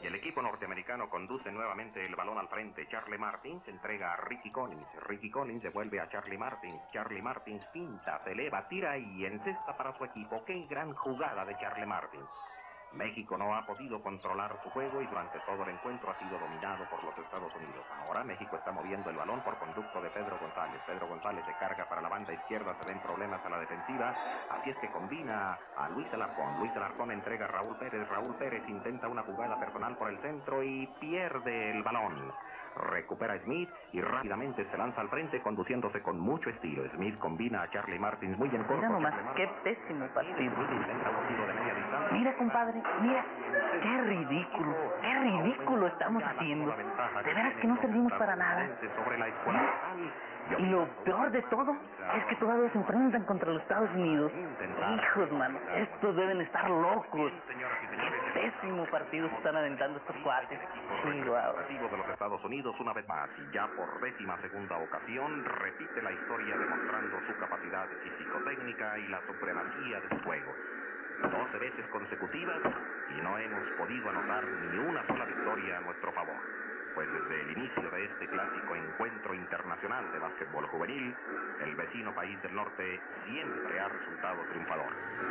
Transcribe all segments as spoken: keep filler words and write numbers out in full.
Y el equipo norteamericano conduce nuevamente el balón al frente. Charlie Martins entrega a Ricky Collins. Ricky Collins devuelve a Charlie Martins. Charlie Martins pinta, se eleva, tira y encesta para su equipo. ¡Qué gran jugada de Charlie Martins! México no ha podido controlar su juego y durante todo el encuentro ha sido dominado por los Estados Unidos. Ahora México está moviendo el balón por conducto de Pedro González. Pedro González se carga para la banda izquierda, se ven problemas a la defensiva. Así es que combina a Luis Alarcón. Luis Alarcón entrega a Raúl Pérez. Raúl Pérez intenta una jugada personal por el centro y pierde el balón. Recupera Smith y rápidamente se lanza al frente conduciéndose con mucho estilo. Smith combina a Charlie Martins muy en corto. Mira nomás, qué pésimo partido. Intenta un tiro de media distancia. Mira, compadre, mira, qué ridículo, qué ridículo estamos haciendo. De veras que no servimos para nada. Y lo peor de todo es que todavía se enfrentan contra los Estados Unidos. Hijos, mano, estos deben estar locos. Qué pésimo partido se están aventando estos cuates. Nativo de los Estados Unidos una vez más y ya por décima segunda ocasión repite la historia demostrando su capacidad físico-técnica y la supremacía de su juego. doce veces consecutivas y no hemos podido anotar ni una sola victoria a nuestro favor. Pues desde el inicio de este clásico encuentro internacional de básquetbol juvenil, el vecino país del norte siempre ha resultado triunfador.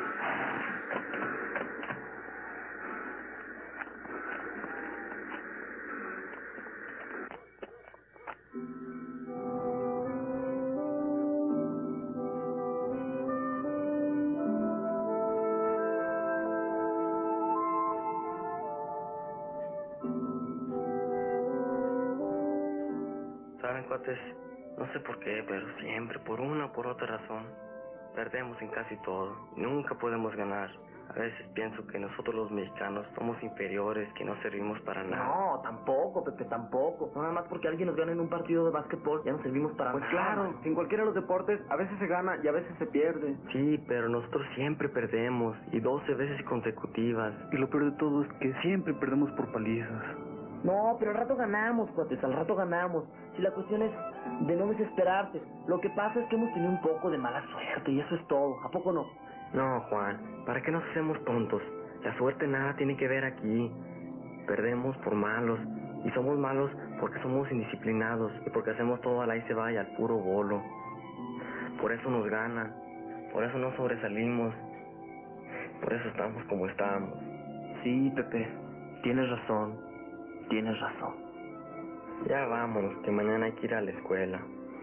Saben, cuates, no sé por qué, pero siempre, por una o por otra razón, perdemos en casi todo. Nunca podemos ganar. A veces pienso que nosotros los mexicanos somos inferiores, que no servimos para nada. No, tampoco, Pepe, tampoco. No, nada más porque alguien nos gana en un partido de básquetbol, ya no servimos para pues nada. Pues claro, en cualquiera de los deportes, a veces se gana y a veces se pierde. Sí, pero nosotros siempre perdemos, y doce veces consecutivas. Y lo peor de todo es que siempre perdemos por palizas. No, pero al rato ganamos, cuates, al rato ganamos. Si la cuestión es de no desesperarse. Lo que pasa es que hemos tenido un poco de mala suerte y eso es todo. ¿A poco no? No, Juan, ¿para qué nos hacemos tontos? La suerte nada tiene que ver aquí. Perdemos por malos, y somos malos porque somos indisciplinados y porque hacemos todo al ahí se vaya, al puro bolo. Por eso nos ganan, por eso no sobresalimos, por eso estamos como estamos. Sí, Pepe, tienes razón, tienes razón. Ya vámonos, que mañana hay que ir a la escuela.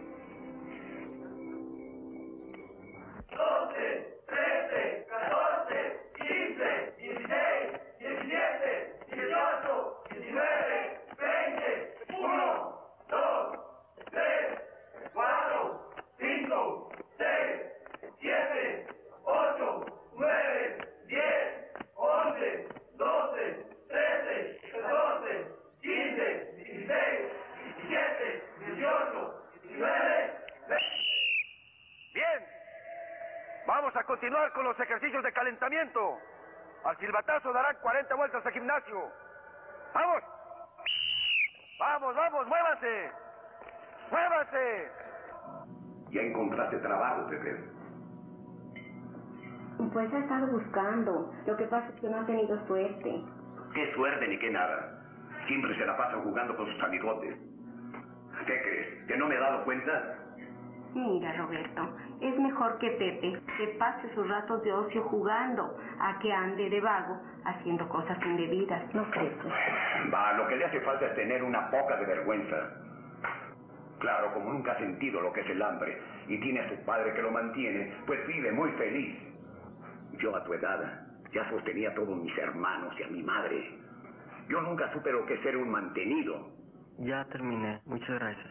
Vamos a continuar con los ejercicios de calentamiento. Al silbatazo darán cuarenta vueltas de gimnasio. ¡Vamos! ¡Vamos, vamos! ¡Muévanse! ¡Muévanse! ¿Ya encontraste trabajo, Pepe? Pues he estado buscando. Lo que pasa es que no ha tenido suerte. ¿Qué suerte ni qué nada? Siempre se la pasa jugando con sus amigotes. ¿Qué crees? ¿Que no me he dado cuenta? Mira, Roberto, es mejor que Pepe, que pase sus ratos de ocio jugando, a que ande de vago haciendo cosas indebidas, ¿no crees? Va, lo que le hace falta es tener una poca de vergüenza. Claro, como nunca ha sentido lo que es el hambre y tiene a su padre que lo mantiene, pues vive muy feliz. Yo a tu edad ya sostenía a todos mis hermanos y a mi madre. Yo nunca supe lo que es ser un mantenido. Ya terminé, muchas gracias.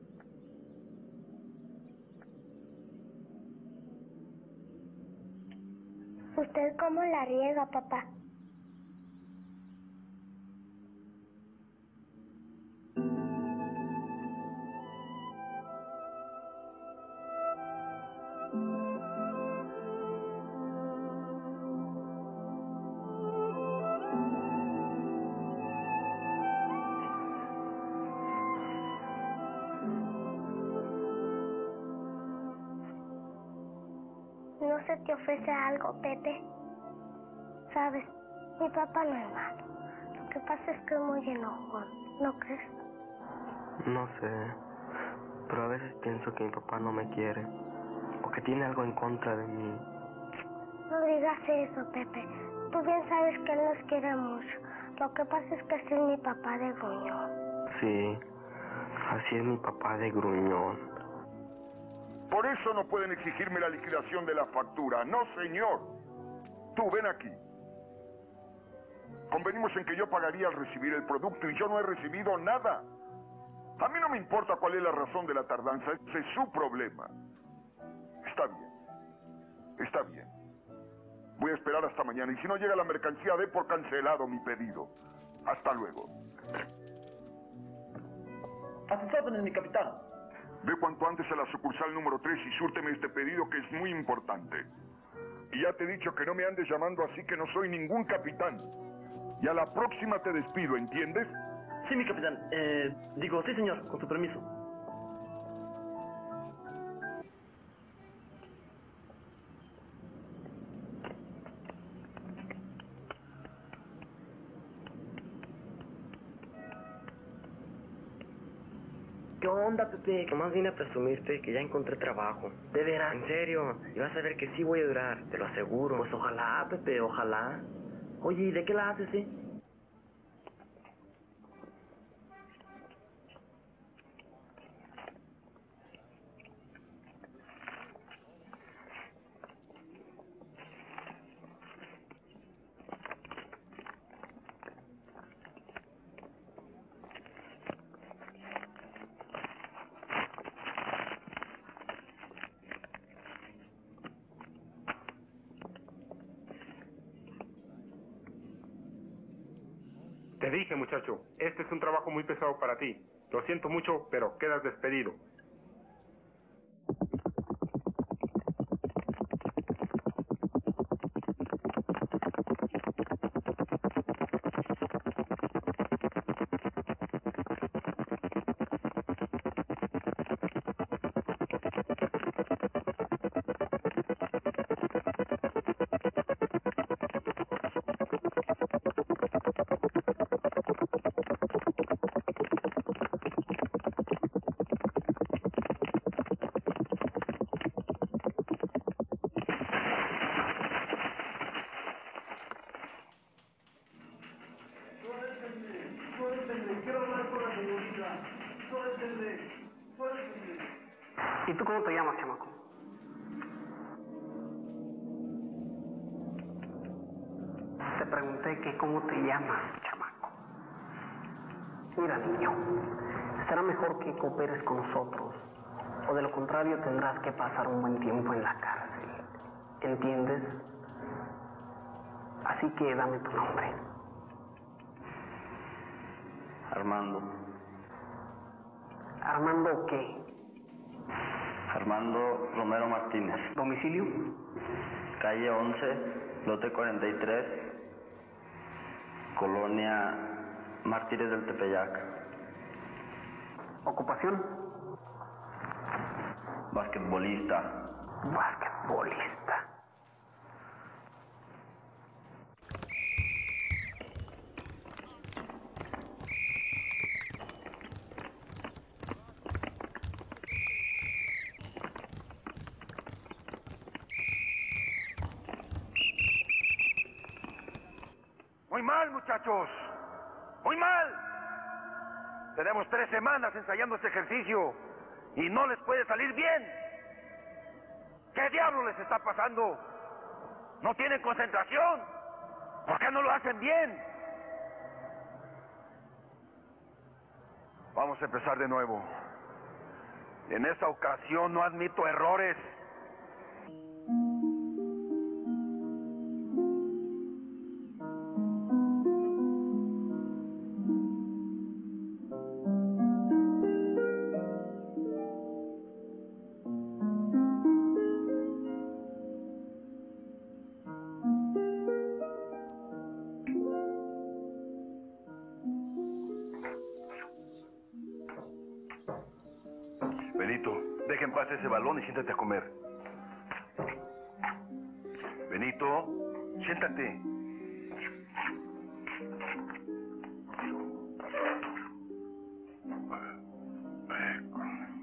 ¿Usted cómo la riega, papá? ¿No se te ofrece algo, Pepe? Sabes, mi papá no es malo. Lo que pasa es que es muy enojón, ¿no crees? No sé, pero a veces pienso que mi papá no me quiere, o que tiene algo en contra de mí. No digas eso, Pepe. Tú bien sabes que él nos quiere mucho. Lo que pasa es que ese es mi papá de gruñón. Sí, así es mi papá de gruñón. Por eso no pueden exigirme la liquidación de la factura. No, señor. Tú, ven aquí. Convenimos en que yo pagaría al recibir el producto y yo no he recibido nada. A mí no me importa cuál es la razón de la tardanza. Ese es su problema. Está bien. Está bien. Voy a esperar hasta mañana. Y si no llega la mercancía, dé por cancelado mi pedido. Hasta luego. A sus órdenes, mi capitán. Ve cuanto antes a la sucursal número tres y súrteme este pedido que es muy importante. Y ya te he dicho que no me andes llamando así, que no soy ningún capitán. Y a la próxima te despido, ¿entiendes? Sí, mi capitán. Eh, digo, sí, señor, con su permiso. ¿Qué onda, Pepe? Que más vine a presumirte que ya encontré trabajo. ¿De veras? En serio, y vas a ver que sí voy a durar, te lo aseguro. Pues ojalá, Pepe, ojalá. Oye, ¿y de qué la haces, eh? Te dije, muchacho, este es un trabajo muy pesado para ti. Lo siento mucho, pero quedas despedido. ¿Y tú cómo te llamas, chamaco? Te pregunté que cómo te llamas, chamaco. Mira, niño, será mejor que cooperes con nosotros, o de lo contrario tendrás que pasar un buen tiempo en la cárcel. ¿Entiendes? Así que dame tu nombre. Armando. ¿Armando qué? Armando Romero Martínez. ¿Domicilio? Calle once, lote cuarenta y tres, Colonia Mártires del Tepeyac. ¿Ocupación? Basquetbolista. Basquetbolista. Muy mal, muchachos. Muy mal. Tenemos tres semanas ensayando este ejercicio y no les puede salir bien. ¿Qué diablo les está pasando? ¿No tienen concentración? ¿Por qué no lo hacen bien? Vamos a empezar de nuevo. En esta ocasión no admito errores. Benito, deja en paz ese balón y siéntate a comer. Benito, siéntate. chueco.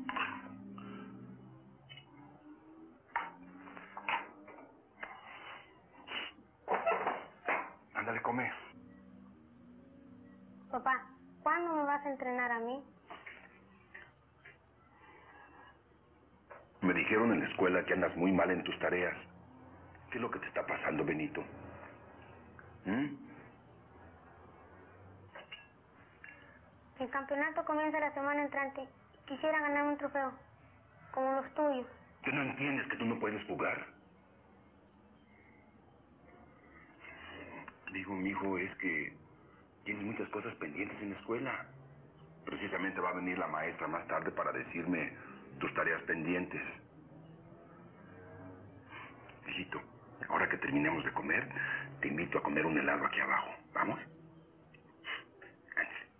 Ándale, come. Papá, ¿cuándo me vas a entrenar a mí? Me dijeron en la escuela que andas muy mal en tus tareas. ¿Qué es lo que te está pasando, Benito? ¿Mm? El campeonato comienza la semana entrante. Quisiera ganar un trofeo, como los tuyos. ¿Que no entiendes que tú no puedes jugar? Digo, mijo, es que tienes muchas cosas pendientes en la escuela. Precisamente va a venir la maestra más tarde para decirme tus tareas pendientes. Hijito, ahora que terminemos de comer, te invito a comer un helado aquí abajo. ¿Vamos? Ándale.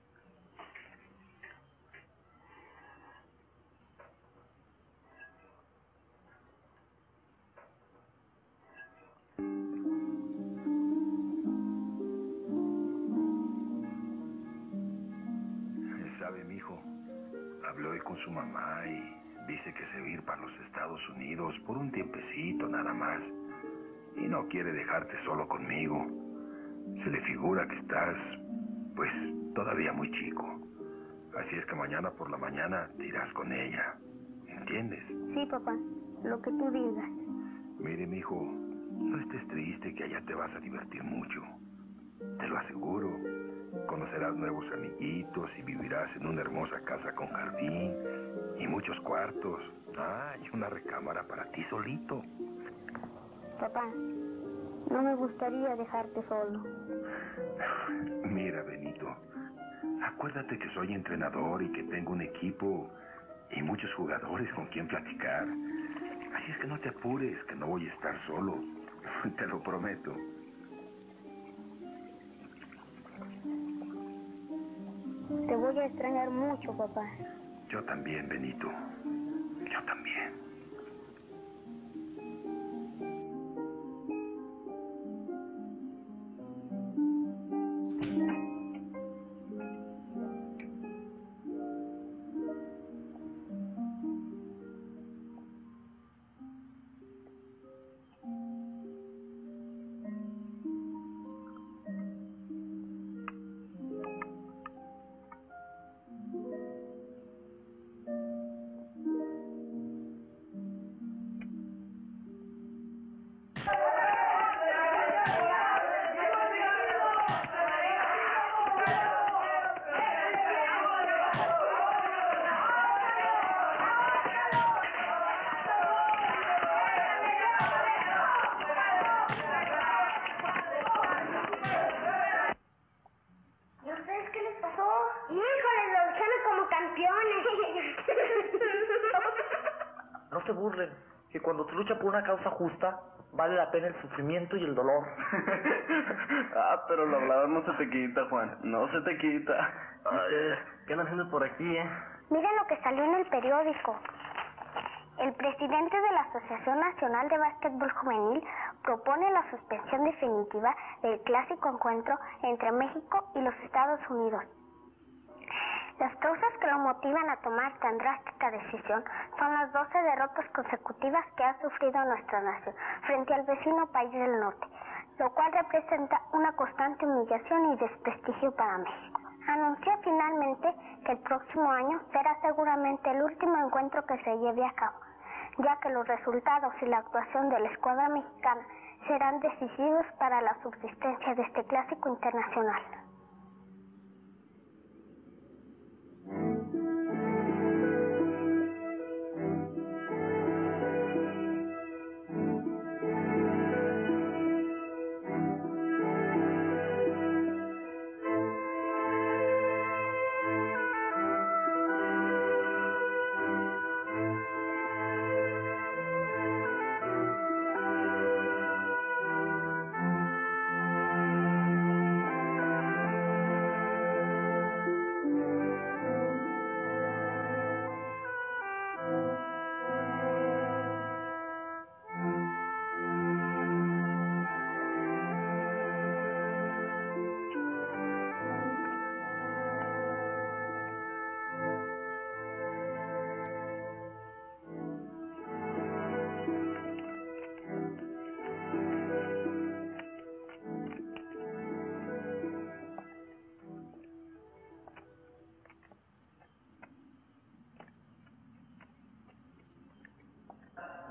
¿Sabe, mijo? Hablé hoy con su mamá y dice que se va a ir para los Estados Unidos por un tiempecito nada más. Y no quiere dejarte solo conmigo. Se le figura que estás, pues, todavía muy chico. Así es que mañana por la mañana te irás con ella. ¿Entiendes? Sí, papá, lo que tú digas. Mire, mijo, no estés triste, que allá te vas a divertir mucho. Te lo aseguro. Conocerás nuevos amiguitos y vivirás en una hermosa casa con jardín y muchos cuartos. Ah, y una recámara para ti solito. Papá, no me gustaría dejarte solo. Mira, Benito, acuérdate que soy entrenador y que tengo un equipo y muchos jugadores con quien platicar. Así es que no te apures, que no voy a estar solo. Te lo prometo. Te voy a extrañar mucho, papá. Yo también, Benito. Yo también. ¿Y ustedes qué les pasó? Híjole, lo dejaron como campeones. No se burlen, que cuando se lucha por una causa justa, vale la pena el sufrimiento y el dolor. Ah, pero la hablada no se te quita, Juan. No se te quita. Ay, ¿qué andan haciendo por aquí, eh? Mira lo que salió en el periódico. El presidente de la Asociación Nacional de Básquetbol Juvenil propone la suspensión definitiva del clásico encuentro entre México y los Estados Unidos. Las causas que lo motivan a tomar tan drástica decisión son las doce derrotas consecutivas que ha sufrido nuestra nación frente al vecino país del norte, lo cual representa una constante humillación y desprestigio para México. Anunció finalmente que el próximo año será seguramente el último encuentro que se lleve a cabo, ya que los resultados y la actuación de la escuadra mexicana serán decisivos para la subsistencia de este clásico internacional.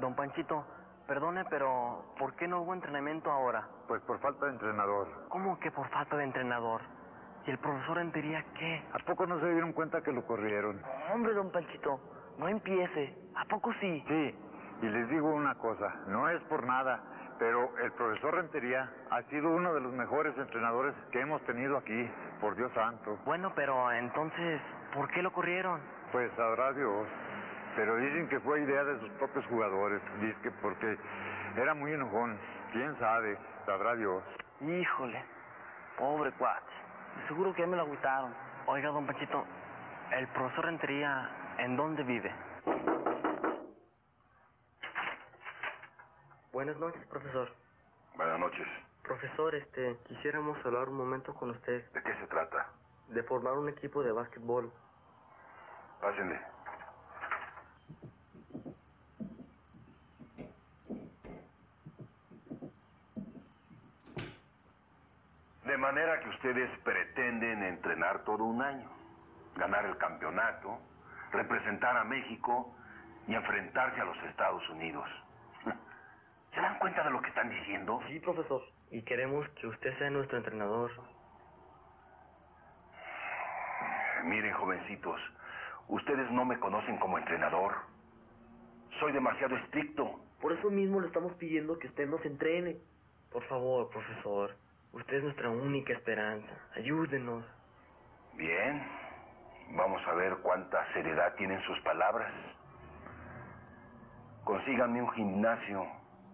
Don Panchito, perdone, pero ¿por qué no hubo entrenamiento ahora? Pues por falta de entrenador. ¿Cómo que por falta de entrenador? ¿Y el profesor Rentería qué? ¿A poco no se dieron cuenta que lo corrieron? Hombre, don Panchito, no empiece. ¿A poco sí? Sí, y les digo una cosa, no es por nada, pero el profesor Rentería ha sido uno de los mejores entrenadores que hemos tenido aquí, por Dios santo. Bueno, pero entonces, ¿por qué lo corrieron? Pues sabrá Dios, pero dicen que fue idea de sus propios jugadores, dicen que porque era muy enojón, quién sabe, sabrá Dios. Híjole, pobre cuate, seguro que ya me lo agüitaron. Oiga, don Panchito, ¿el profesor Rentería en dónde vive? Buenas noches, profesor. Buenas noches. Profesor, este, quisiéramos hablar un momento con usted. ¿De qué se trata? De formar un equipo de básquetbol. Pásenle. De manera que ustedes pretenden entrenar todo un año, ganar el campeonato, representar a México y enfrentarse a los Estados Unidos. ¿Se dan cuenta de lo que están diciendo? Sí, profesor. Y queremos que usted sea nuestro entrenador. Miren, jovencitos, ustedes no me conocen como entrenador. Soy demasiado estricto. Por eso mismo le estamos pidiendo que usted nos entrene. Por favor, profesor. Usted es nuestra única esperanza. Ayúdenos. Bien. Vamos a ver cuánta seriedad tienen sus palabras. Consíganme un gimnasio.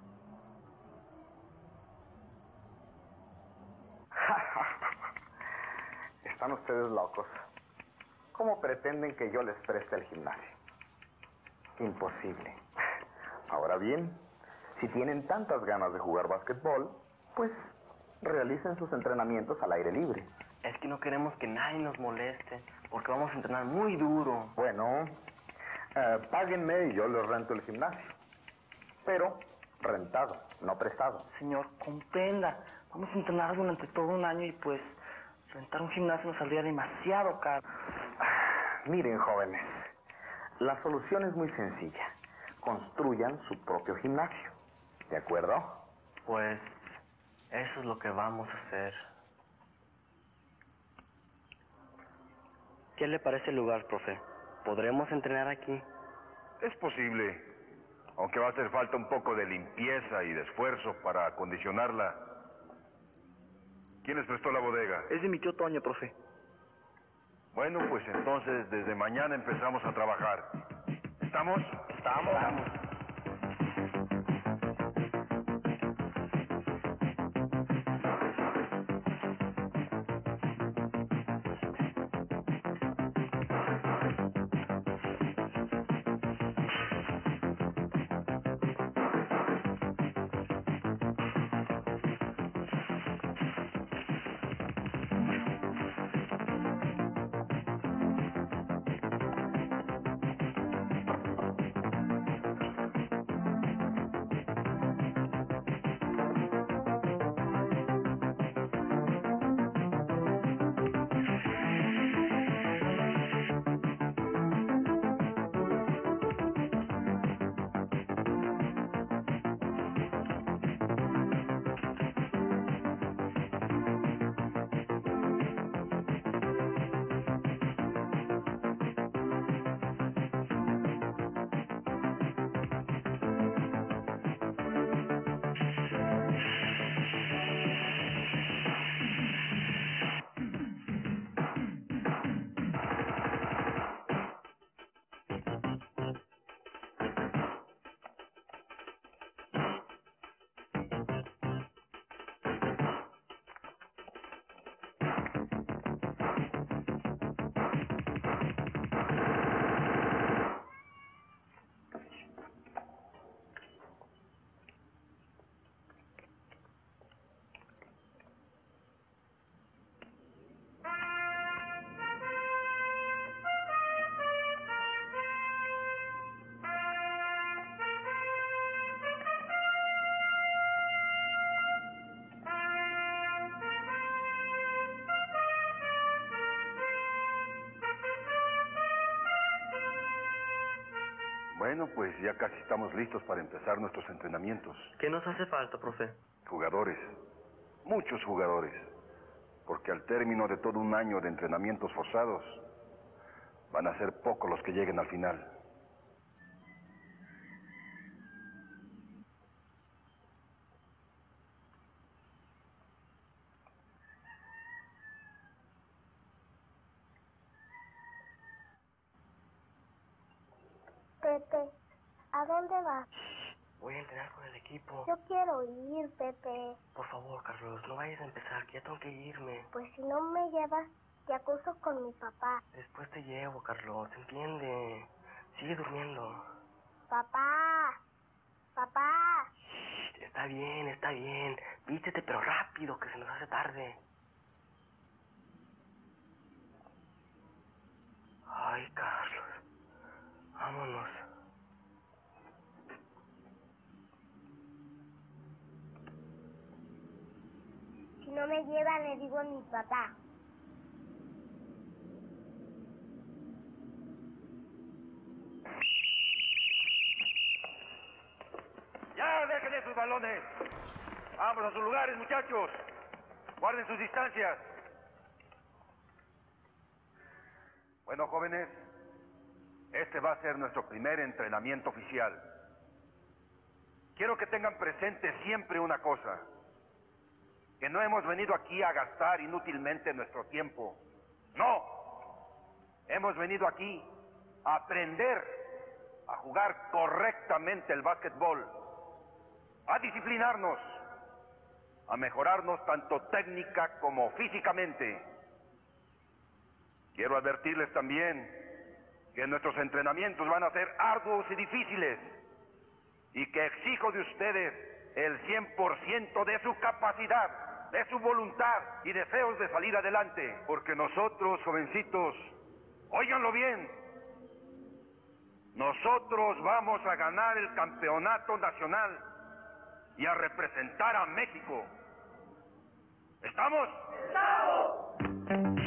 Están ustedes locos. ¿Cómo pretenden que yo les preste el gimnasio? Imposible. Ahora bien, si tienen tantas ganas de jugar básquetbol, pues realicen sus entrenamientos al aire libre. Es que no queremos que nadie nos moleste, porque vamos a entrenar muy duro. Bueno, eh, páguenme y yo les rento el gimnasio. Pero rentado, no prestado. Señor, comprenda. Vamos a entrenar durante todo un año y pues rentar un gimnasio nos saldría demasiado caro. Miren, jóvenes, la solución es muy sencilla. Construyan su propio gimnasio. ¿De acuerdo? Pues eso es lo que vamos a hacer. ¿Qué le parece el lugar, profe? ¿Podremos entrenar aquí? Es posible, aunque va a hacer falta un poco de limpieza y de esfuerzo para acondicionarla. ¿Quién les prestó la bodega? Es de mi tío Toño, profe. Bueno, pues entonces desde mañana empezamos a trabajar. ¿Estamos? Estamos. Estamos. Bueno, pues ya casi estamos listos para empezar nuestros entrenamientos. ¿Qué nos hace falta, profe? Jugadores. Muchos jugadores. Porque al término de todo un año de entrenamientos forzados, van a ser pocos los que lleguen al final. Pepe, ¿a dónde vas? Voy a entrenar con el equipo. Yo quiero ir, Pepe. Por favor, Carlos, no vayas a empezar, que ya tengo que irme. Pues si no me llevas, te acuso con mi papá. Después te llevo, Carlos, ¿entiende? Sigue durmiendo. Papá, papá. Shh, está bien, está bien. Vístete, pero rápido, que se nos hace tarde. Ay, Carlos. Vámonos. Si no me llevan, le digo a mi papá. ¡Ya, déjenle sus balones! ¡Vamos a sus lugares, muchachos! ¡Guarden sus distancias! Bueno, jóvenes, este va a ser nuestro primer entrenamiento oficial. Quiero que tengan presente siempre una cosa, que no hemos venido aquí a gastar inútilmente nuestro tiempo. ¡No! Hemos venido aquí a aprender a jugar correctamente el básquetbol, a disciplinarnos, a mejorarnos tanto técnica como físicamente. Quiero advertirles también que nuestros entrenamientos van a ser arduos y difíciles y que exijo de ustedes el cien por ciento de su capacidad, de su voluntad y deseos de salir adelante, porque nosotros, jovencitos, óiganlo bien, nosotros vamos a ganar el campeonato nacional y a representar a México. ¿Estamos? ¡Estamos!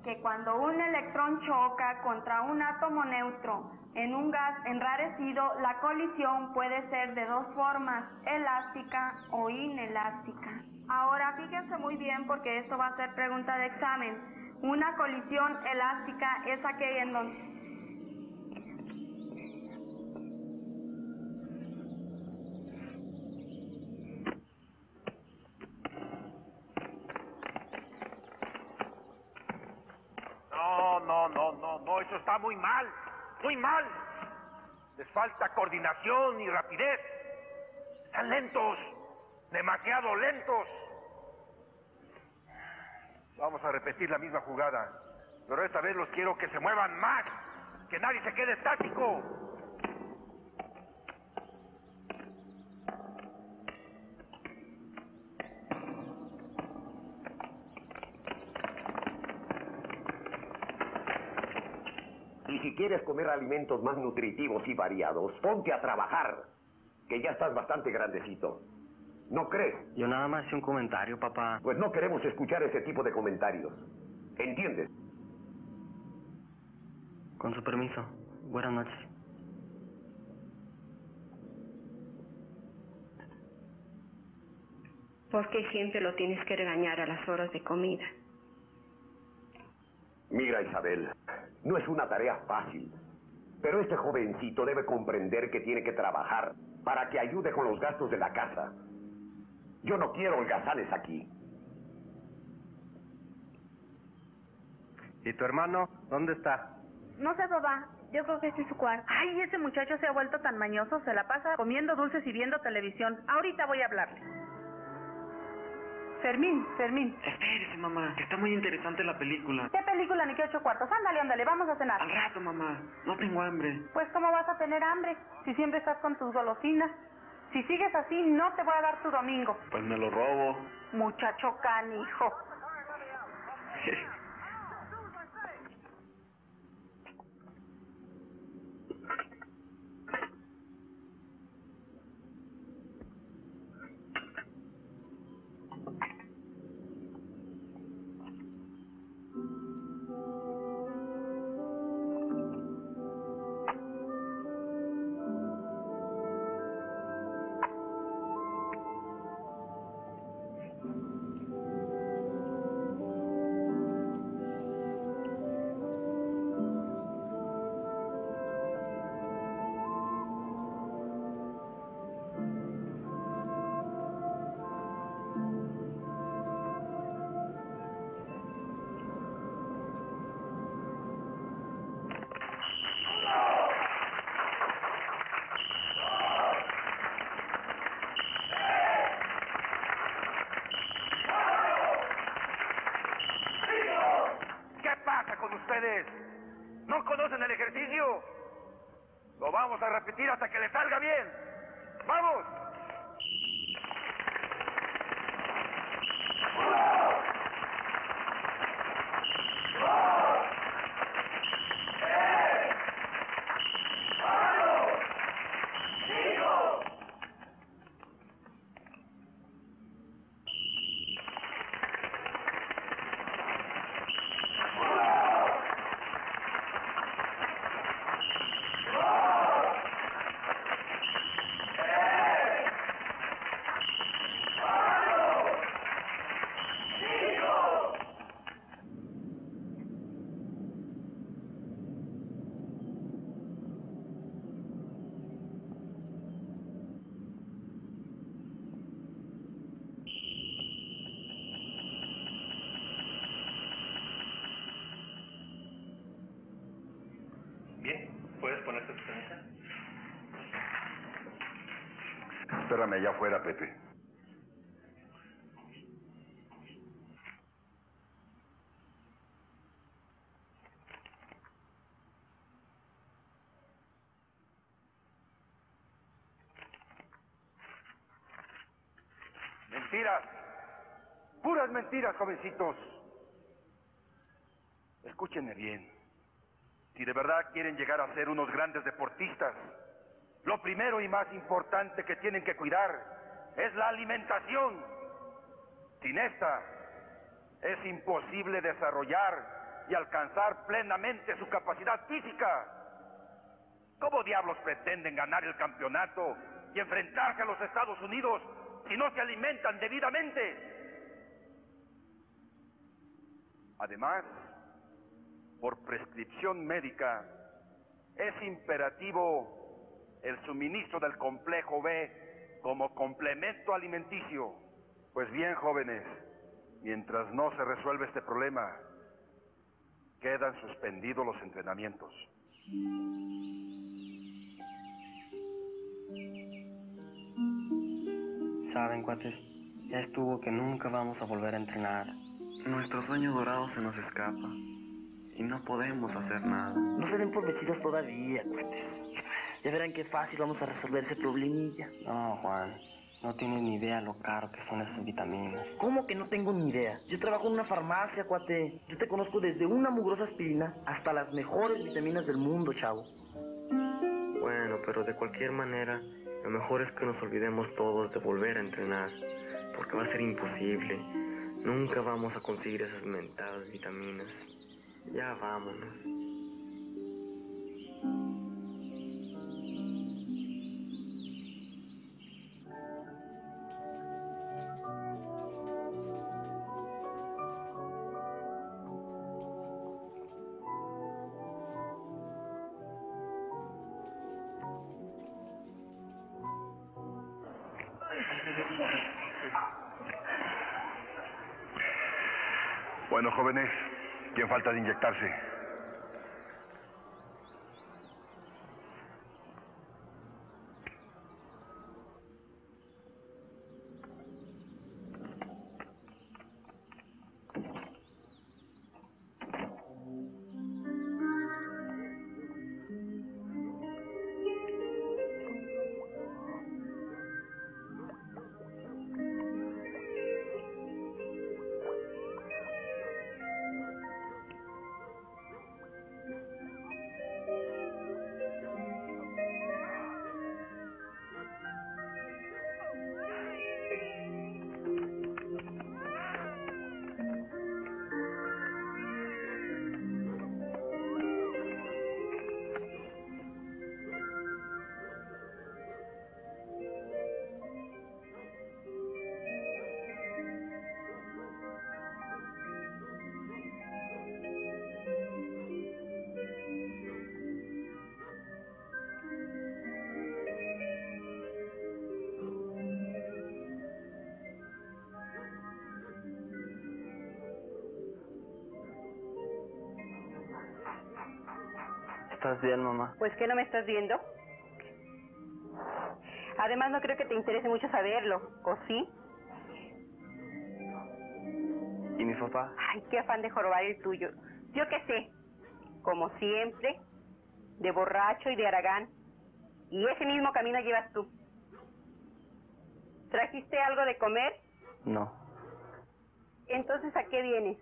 que cuando un electrón choca contra un átomo neutro en un gas enrarecido, la colisión puede ser de dos formas, elástica o inelástica. Ahora fíjense muy bien porque esto va a ser pregunta de examen. Una colisión elástica es aquella en donde... No, no, no, no, no, eso está muy mal, muy mal. Les falta coordinación y rapidez. Están lentos, demasiado lentos. Vamos a repetir la misma jugada, pero esta vez los quiero que se muevan más, que nadie se quede estático. Y si quieres comer alimentos más nutritivos y variados, ponte a trabajar, que ya estás bastante grandecito. ¿No crees? Yo nada más hice un comentario, papá. Pues no queremos escuchar ese tipo de comentarios. ¿Entiendes? Con su permiso. Buenas noches. ¿Por qué siempre lo tienes que regañar a las horas de comida? Mira, Isabel, no es una tarea fácil, pero este jovencito debe comprender que tiene que trabajar para que ayude con los gastos de la casa. Yo no quiero holgazanes aquí. ¿Y tu hermano dónde está? No sé, papá. Yo creo que este es su cuarto. Ay, ese muchacho se ha vuelto tan mañoso, se la pasa comiendo dulces y viendo televisión. Ahorita voy a hablarle. Fermín, Fermín. Espérese, mamá, que está muy interesante la película. ¿Qué película ni qué ocho cuartos? Ándale, ándale, vamos a cenar. Al rato, mamá, no tengo hambre. Pues, ¿cómo vas a tener hambre si siempre estás con tus golosinas? Si sigues así, no te voy a dar tu domingo. Pues me lo robo. Muchacho canijo. ustedes? ¿No conocen el ejercicio? Lo vamos a repetir hasta que les salga bien. ¡Vamos! Bien, ¿puedes ponerte tu camisa? Espérame allá afuera, Pepe. Mentiras. Puras mentiras, jovencitos. Escúchenme bien. Si de verdad quieren llegar a ser unos grandes deportistas, lo primero y más importante que tienen que cuidar es la alimentación. Sin esta, es imposible desarrollar y alcanzar plenamente su capacidad física. ¿Cómo diablos pretenden ganar el campeonato y enfrentarse a los Estados Unidos si no se alimentan debidamente? Además, por prescripción médica, es imperativo el suministro del complejo B como complemento alimenticio. Pues bien, jóvenes, mientras no se resuelve este problema, quedan suspendidos los entrenamientos. Saben, cuates, ya estuvo que nunca vamos a volver a entrenar. Nuestro sueño dorado se nos escapa y no podemos hacer nada. No se den por vencidos todavía, cuates. Ya verán qué fácil vamos a resolver ese problemilla. No, Juan, no tienes ni idea lo caro que son esas vitaminas. ¿Cómo que no tengo ni idea? Yo trabajo en una farmacia, cuate. Yo te conozco desde una mugrosa aspirina hasta las mejores vitaminas del mundo, chavo. Bueno, pero de cualquier manera, lo mejor es que nos olvidemos todos de volver a entrenar, porque va a ser imposible. Nunca vamos a conseguir esas mentadas vitaminas. Ya vámonos. Bueno, jóvenes, ¿quién falta de inyectarse? ¿Estás bien, mamá? Pues que no me estás viendo. Además no creo que te interese mucho saberlo, ¿o sí? ¿Y mi papá? Ay, qué afán de jorobar el tuyo. Yo qué sé, como siempre, de borracho y de haragán. Y ese mismo camino llevas tú. ¿Trajiste algo de comer? No. Entonces, ¿a qué vienes?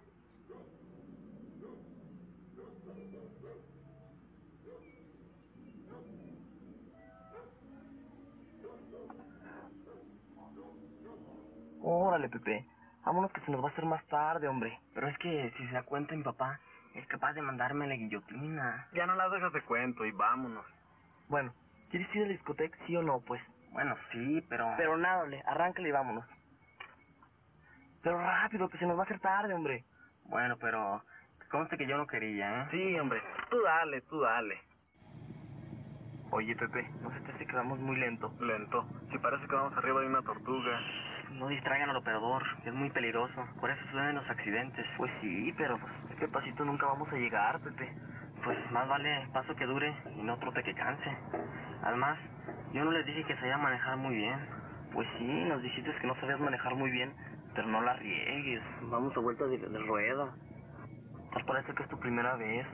Órale, Pepe. Vámonos que se nos va a hacer más tarde, hombre. Pero es que si se da cuenta mi papá, es capaz de mandarme la guillotina. Ya no las dejas de cuento y vámonos. Bueno, ¿quieres ir a la discoteca, sí o no, pues? Bueno, sí, pero... Pero nada, ole, arráncale y vámonos. Pero rápido, que se nos va a hacer tarde, hombre. Bueno, pero... conste que yo no quería, ¿eh? Sí, hombre. Tú dale, tú dale. Oye, Pepe, no se te hace que vamos muy lento. Lento. Si parece que vamos arriba de una tortuga. No distraigan al operador, es muy peligroso. Por eso suceden los accidentes. Pues sí, pero pues, este pasito nunca vamos a llegar, Pepe. Pues más vale paso que dure y no trote que canse. Además, yo no les dije que sabía manejar muy bien. Pues sí, nos dijiste que no sabías manejar muy bien, pero no la riegues. Vamos a vuelta de, de rueda. Tal parece que es tu primera vez.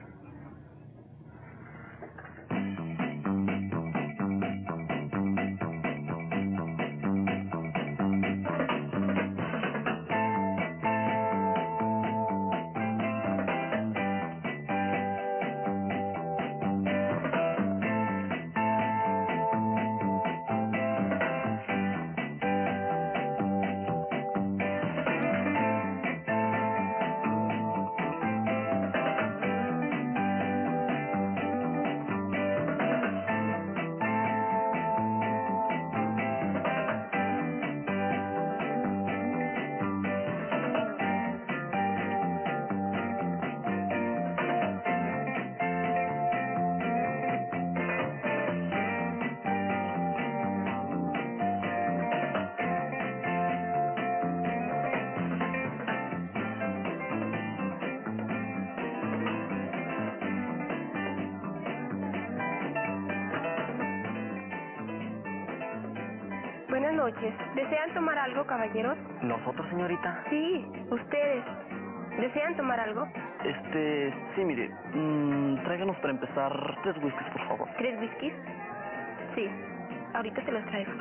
noches. ¿Desean tomar algo, caballeros? ¿Nosotros, señorita? Sí, ustedes. ¿Desean tomar algo? Este, sí, mire, mmm, tráiganos para empezar tres whiskies, por favor. ¿Tres whiskies? Sí, ahorita se los traigo.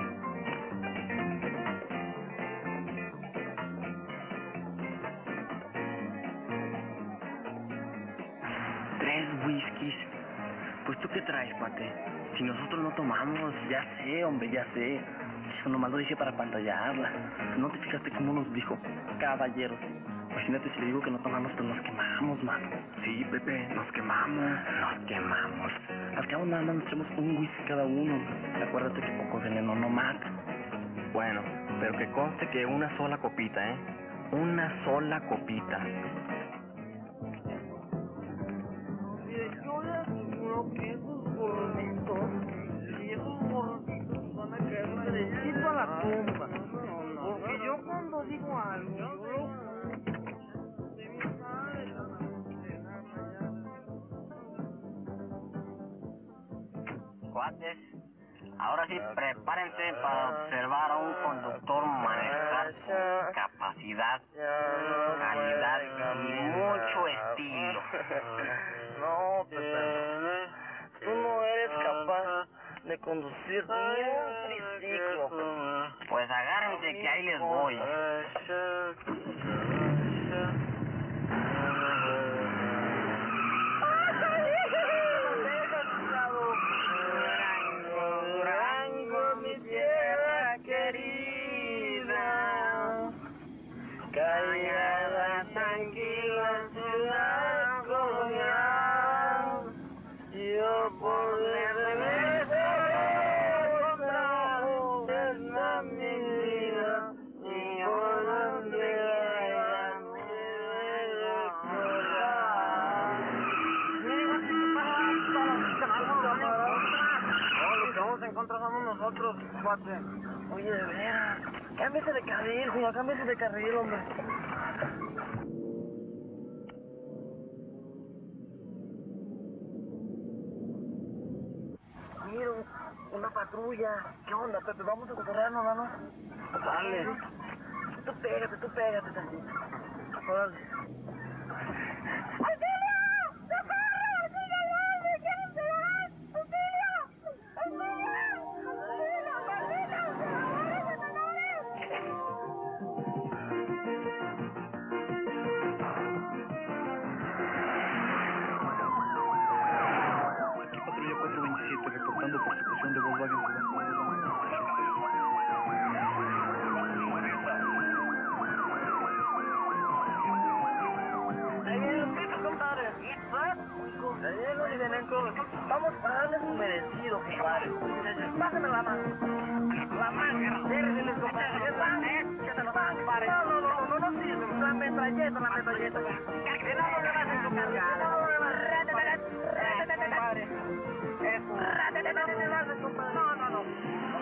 ¿Tres whiskies? Pues, ¿tú qué traes, cuate? Si nosotros no tomamos, ya sé, hombre, ya sé. Eso nomás lo dije para pantallarla. ¿No te fijaste cómo nos dijo? Caballeros. Imagínate si le digo que no tomamos, pues nos quemamos, mano. Sí, Pepe, nos quemamos. Nos quemamos. Al cabo nada más nos echamos un whisky cada uno. Acuérdate que poco veneno no mata. Bueno, pero que conste que una sola copita, ¿eh? Una sola copita. Yo les aseguro que esos gorditos, y esos gorditos van a caer derechito a la tumba. Porque yo cuando digo algo, yo lo... Cuates, ahora sí prepárense para observar a un conductor manejar con capacidad, calidad y mucho estilo. No, Pepe, tú no eres capaz de conducir ni un triciclo, Pepe. Pues agárrense que ahí les voy. Callada, tranquila, ciudad colonial. Yo por regreso otra vez a mi vida. Y por donde vaya me recordar. No, lo que vamos a encontrar somos nosotros, cuate. Oye, de veras, cámbiese de carril, señor, cámbiese de carril, hombre. Mira, una patrulla. ¿Qué onda, Pepe? Vamos a cotorrearnos, ¿no? Dale. Tú pégate, tú pégate tantito. Órale. Reportando persecución de Volkswagen. Ahí vienen los pitos, compadre. Ahí vienen los elementos. Vamos a darles un merecido, compadre. Pásame la mano. La mano. Déjenles, compadre. ¿Qué te lo dan, compadre? No, no, no, no, no sirve. La metralleta, la metralleta. Que no me vas a tocar. Compadre. Eso. No, no, no.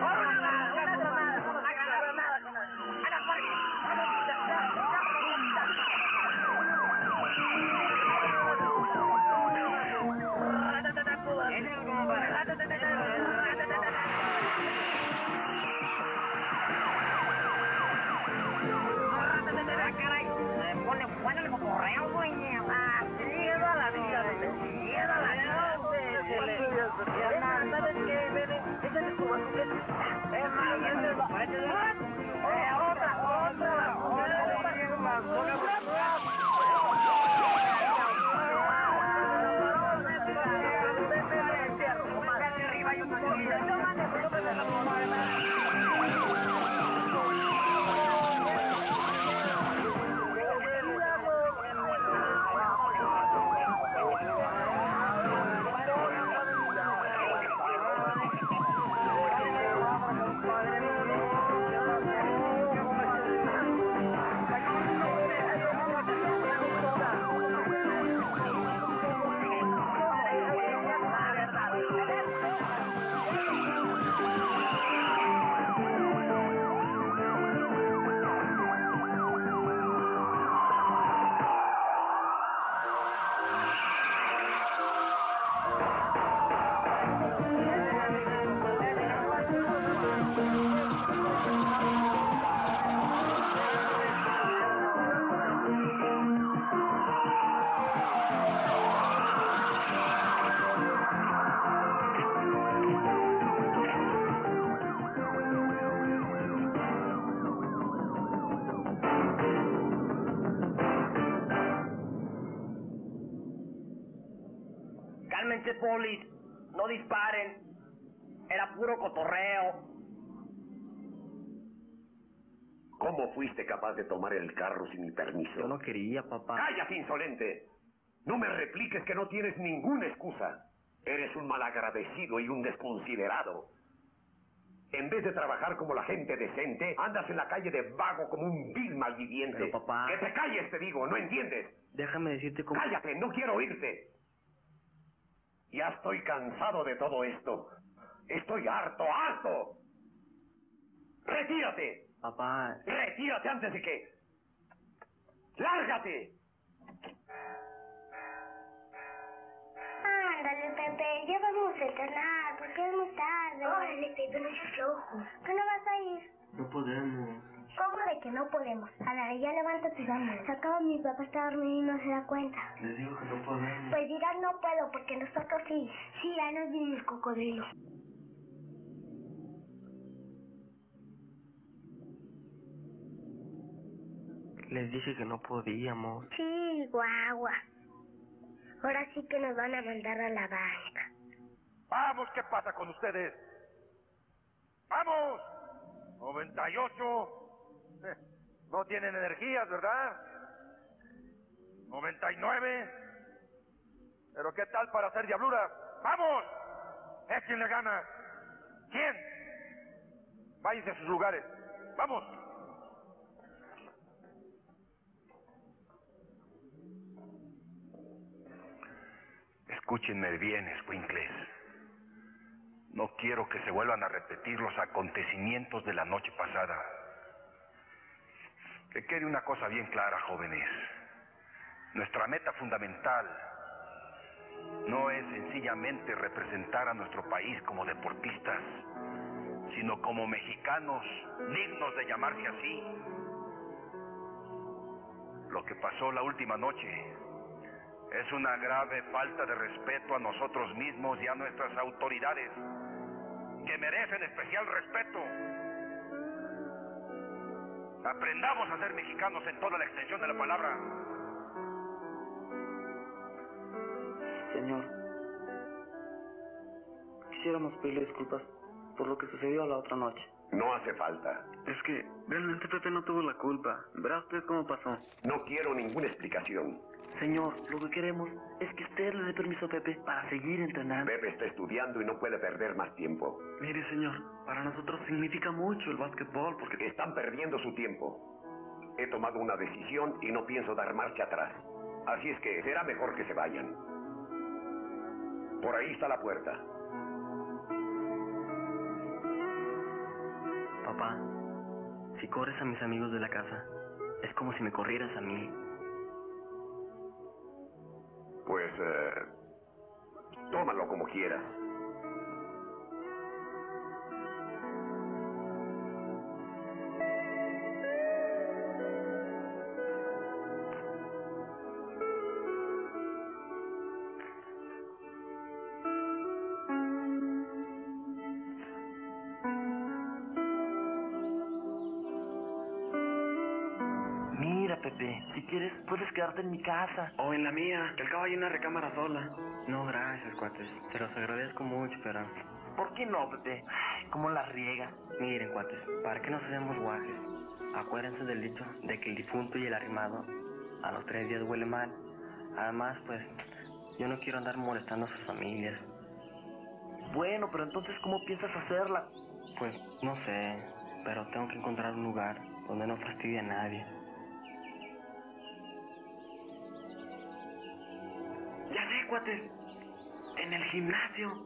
Me pone bueno el correo, güey. Llega la vida, llega la vida. ¿Sabes qué? Ese es tu bazuquete. Es más, otra, otra, Cállense, polis. No disparen. Era puro cotorreo. ¿Cómo fuiste capaz de tomar el carro sin mi permiso? Yo no quería, papá. ¡Cállate, insolente! No me repliques que no tienes ninguna excusa. Eres un malagradecido y un desconsiderado. En vez de trabajar como la gente decente, andas en la calle de vago como un vil malviviente. Pero, papá... ¡Que te calles, te digo! ¿No entiendes? Déjame decirte cómo... ¡Cállate! ¡No quiero oírte! Ya estoy cansado de todo esto. Estoy harto, harto. ¡Retírate! Papá... ¡Retírate antes de que... ¡Lárgate! Ándale, Pepe, ya vamos a entrenar, porque es muy tarde. Órale, Pepe, no seas flojo. ¿Qué no vas a ir? No podemos. ¿Cómo de que no podemos? A la ya levántate y vamos. Se acaba, mi papá está dormido y no se da cuenta. Les digo que no podemos. Pues dirás no puedo, porque nosotros sí. Sí, ya nos viene el cocodrilo. Les dije que no podíamos. Sí, guagua. Ahora sí que nos van a mandar a la banca. Vamos, ¿qué pasa con ustedes? ¡Vamos! noventa y ocho. Eh, no tienen energías, ¿verdad? noventa y nueve. ¿Pero qué tal para hacer diabluras? ¡Vamos! ¡Échenle ganas! ¿Quién? Váyanse a sus lugares. ¡Vamos! Escúchenme bien, escuincles. No quiero que se vuelvan a repetir los acontecimientos de la noche pasada. Que quede una cosa bien clara, jóvenes. Nuestra meta fundamental no es sencillamente representar a nuestro país como deportistas, sino como mexicanos dignos de llamarse así. Lo que pasó la última noche es una grave falta de respeto a nosotros mismos y a nuestras autoridades, que merecen especial respeto. Aprendamos a ser mexicanos en toda la extensión de la palabra. Señor, quisiéramos pedirle disculpas por lo que sucedió la otra noche. No hace falta. Es que realmente Pepe no tuvo la culpa. ¿Verá usted cómo pasó? No quiero ninguna explicación. Señor, lo que queremos es que usted le dé permiso a Pepe para seguir entrenando. Pepe está estudiando y no puede perder más tiempo. Mire, señor, para nosotros significa mucho el básquetbol porque... Están perdiendo su tiempo. He tomado una decisión y no pienso dar marcha atrás. Así es que será mejor que se vayan. Por ahí está la puerta. Papá, si corres a mis amigos de la casa, es como si me corrieras a mí. Pues, eh, tómalo como quieras. Pepe, si quieres, puedes quedarte en mi casa. O en la mía, que al cabo hay una recámara sola. No, gracias, cuates. Se los agradezco mucho, pero... ¿Por qué no, Pepe? Ay, ¿cómo la riega? Miren, cuates, para que no seamos guajes, acuérdense del dicho de que el difunto y el arrimado a los tres días huele mal. Además, pues, yo no quiero andar molestando a sus familias. Bueno, pero entonces, ¿cómo piensas hacerla? Pues, no sé, pero tengo que encontrar un lugar donde no fastidie a nadie. Ya sé, cuates. En el gimnasio.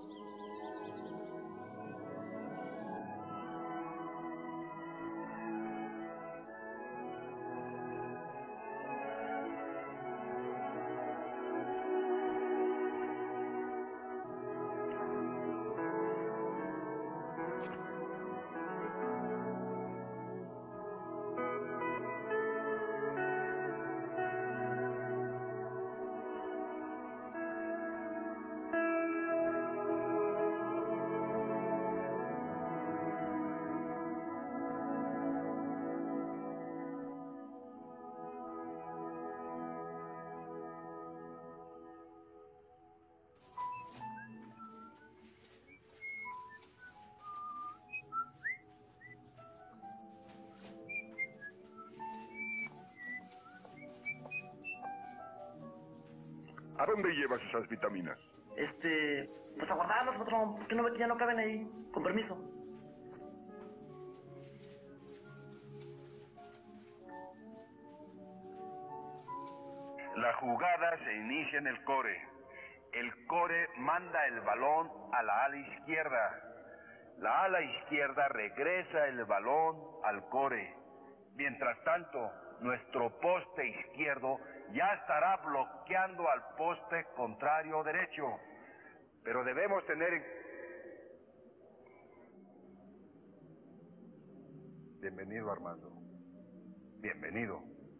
¿A dónde llevas esas vitaminas? Este, pues a guardarlos, patrón, porque no ve que ya no caben ahí. Con permiso. La jugada se inicia en el core. El core manda el balón a la ala izquierda. La ala izquierda regresa el balón al core. Mientras tanto, nuestro poste izquierdo ya estará bloqueando al poste contrario derecho. Pero debemos tener en... Bienvenido, Armando. Bienvenido.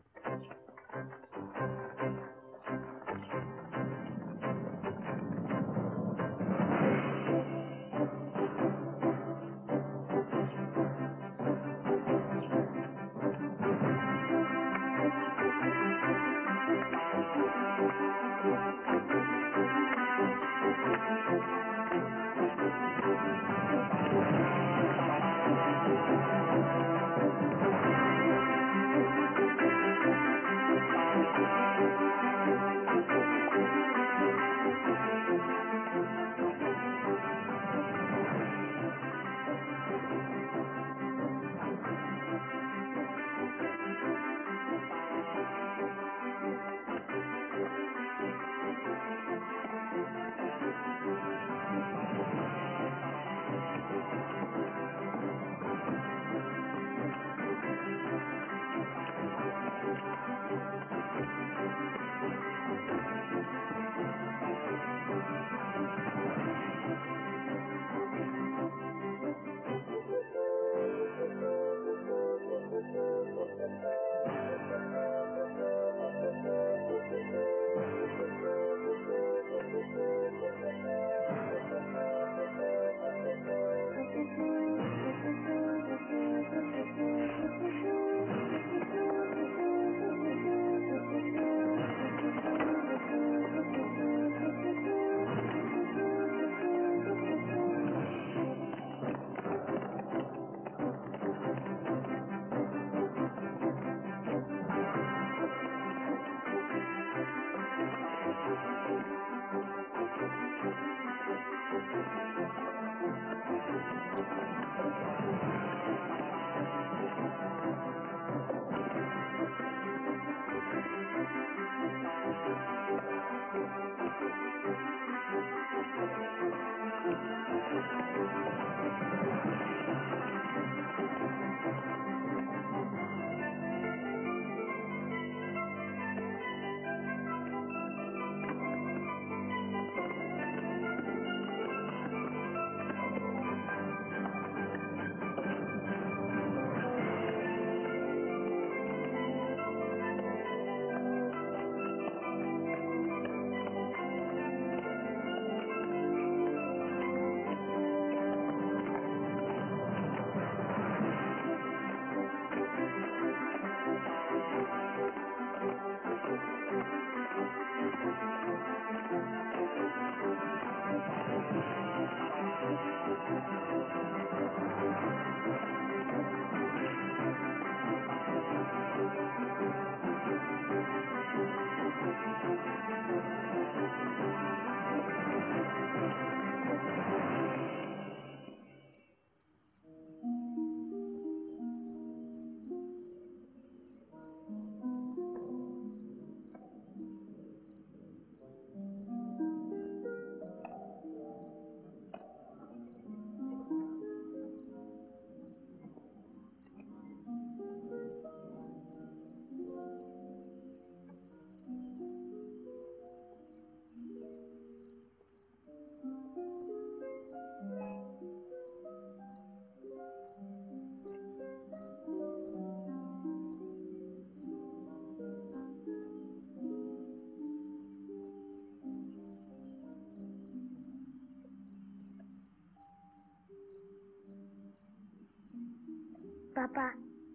Papá,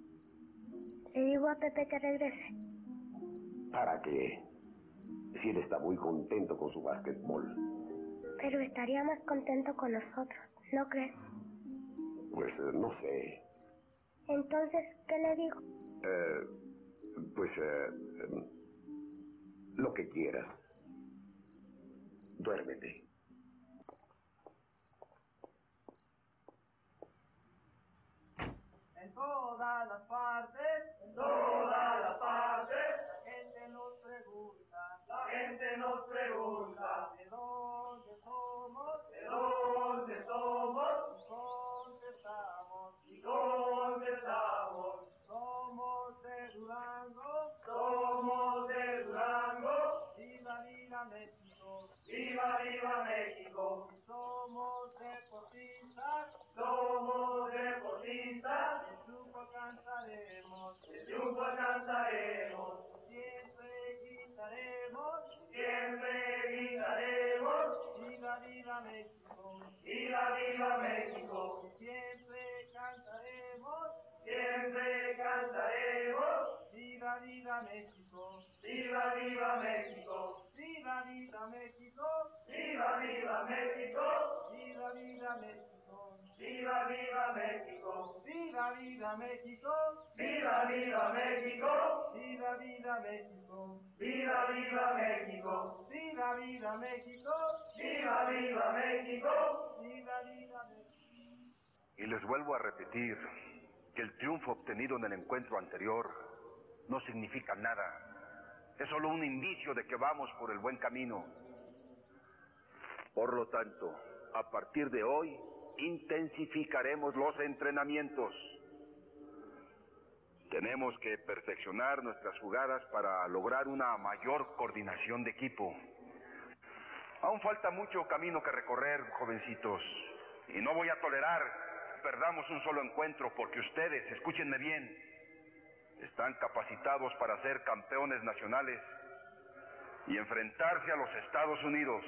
le digo a Pepe que regrese. ¿Para qué? Si él está muy contento con su básquetbol. Pero estaría más contento con nosotros, ¿no crees? Pues eh, no sé. Entonces, ¿qué le digo? Eh, pues eh, lo que quieras. Duérmete. En todas las partes, en todas las partes, la gente nos pregunta, la gente nos pregunta, ¿de dónde somos? ¿De dónde somos? ¿Y contestamos? ¿Y contestamos? Somos de Durango, somos de Durango, viva, viva México, viva, viva México, y somos deportistas, somos deportistas, el truco cantaremos, el truco cantaremos, siempre gritaremos, siempre gritaremos, viva, viva México, viva, viva México, y siempre cantaremos, siempre cantaremos, viva, viva México, viva, viva México, viva, viva México, viva, viva México, viva, viva México, viva, viva México, viva, viva México, viva, viva México, viva, viva México, viva, viva México, viva, viva México, viva, viva México, viva, viva México. Y les vuelvo a repetir que el triunfo obtenido en el encuentro anterior no significa nada. Es solo un indicio de que vamos por el buen camino. Por lo tanto, a partir de hoy, intensificaremos los entrenamientos. Tenemos que perfeccionar nuestras jugadas para lograr una mayor coordinación de equipo. Aún falta mucho camino que recorrer, jovencitos, y no voy a tolerar que perdamos un solo encuentro porque ustedes, escúchenme bien, están capacitados para ser campeones nacionales y enfrentarse a los Estados Unidos.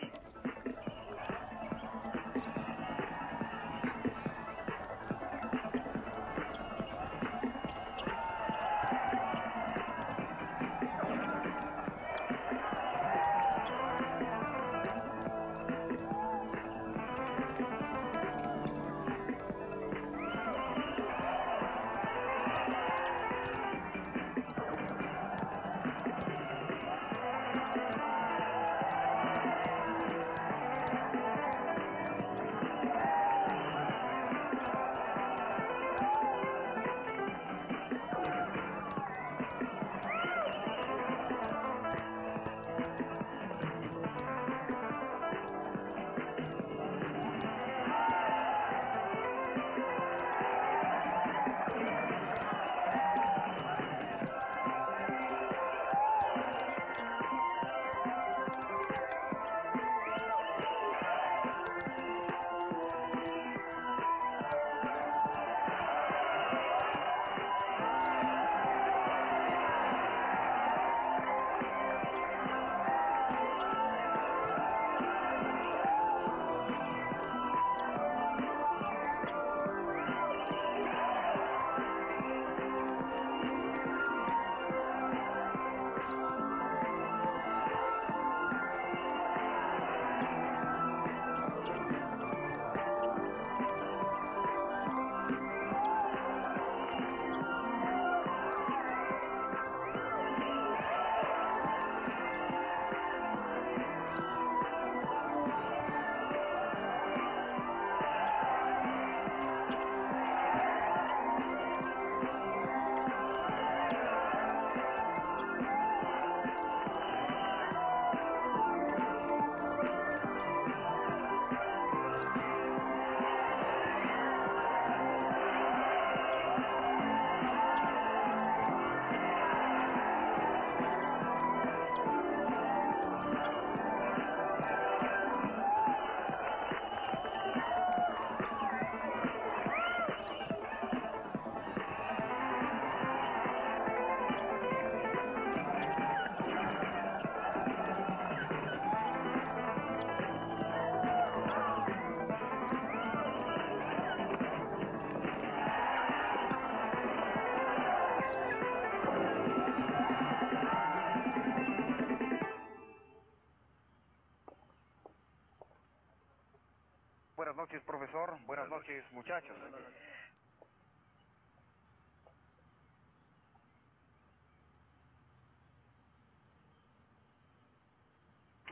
Buenas noches, profesor. Buenas noches, muchachos.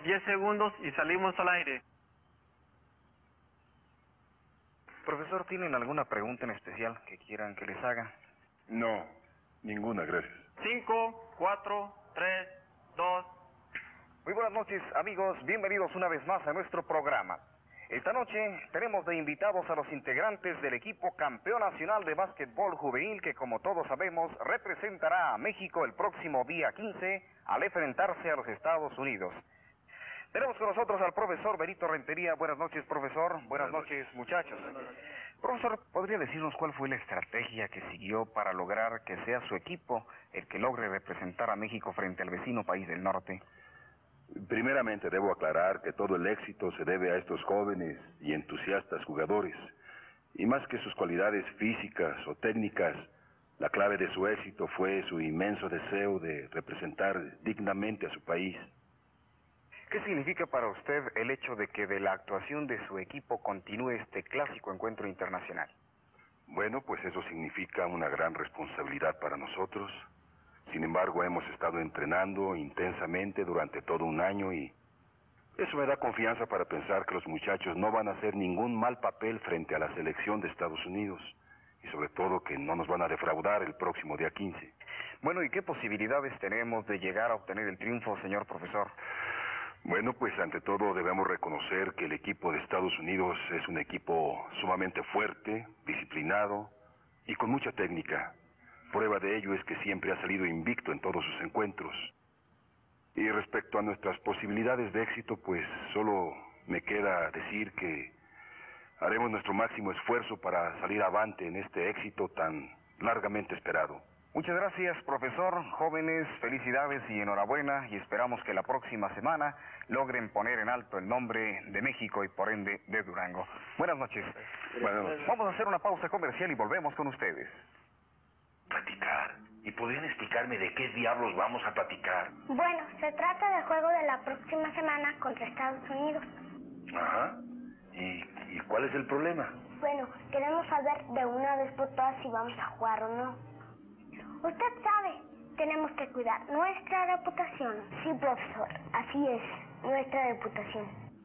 Diez segundos y salimos al aire. Profesor, ¿tienen alguna pregunta en especial que quieran que les haga? No, ninguna, gracias. Cinco, cuatro, tres, dos. Muy buenas noches, amigos. Bienvenidos una vez más a nuestro programa. Esta noche tenemos de invitados a los integrantes del equipo campeón nacional de básquetbol juvenil que, como todos sabemos, representará a México el próximo día quince al enfrentarse a los Estados Unidos. Tenemos con nosotros al profesor Benito Rentería. Buenas noches, profesor. Buenas noches, muchachos. Profesor, ¿podría decirnos cuál fue la estrategia que siguió para lograr que sea su equipo el que logre representar a México frente al vecino país del norte? Primeramente debo aclarar que todo el éxito se debe a estos jóvenes y entusiastas jugadores. Y más que sus cualidades físicas o técnicas, la clave de su éxito fue su inmenso deseo de representar dignamente a su país. ¿Qué significa para usted el hecho de que de la actuación de su equipo continúe este clásico encuentro internacional? Bueno, pues eso significa una gran responsabilidad para nosotros. Sin embargo, hemos estado entrenando intensamente durante todo un año y eso me da confianza para pensar que los muchachos no van a hacer ningún mal papel frente a la selección de Estados Unidos y sobre todo que no nos van a defraudar el próximo día quince. Bueno, ¿y qué posibilidades tenemos de llegar a obtener el triunfo, señor profesor? Bueno, pues ante todo debemos reconocer que el equipo de Estados Unidos es un equipo sumamente fuerte, disciplinado y con mucha técnica. Prueba de ello es que siempre ha salido invicto en todos sus encuentros. Y respecto a nuestras posibilidades de éxito, pues solo me queda decir que haremos nuestro máximo esfuerzo para salir avante en este éxito tan largamente esperado. Muchas gracias, profesor. Jóvenes, felicidades y enhorabuena, y esperamos que la próxima semana logren poner en alto el nombre de México y por ende de Durango. Buenas noches. Buenas noches. Vamos a hacer una pausa comercial y volvemos con ustedes. Platicar. ¿Y podrían explicarme de qué diablos vamos a platicar? Bueno, se trata del juego de la próxima semana contra Estados Unidos. Ajá. ¿Y, y cuál es el problema? Bueno, queremos saber de una vez por todas si vamos a jugar o no. Usted sabe, tenemos que cuidar nuestra reputación. Sí, profesor, así es, nuestra reputación.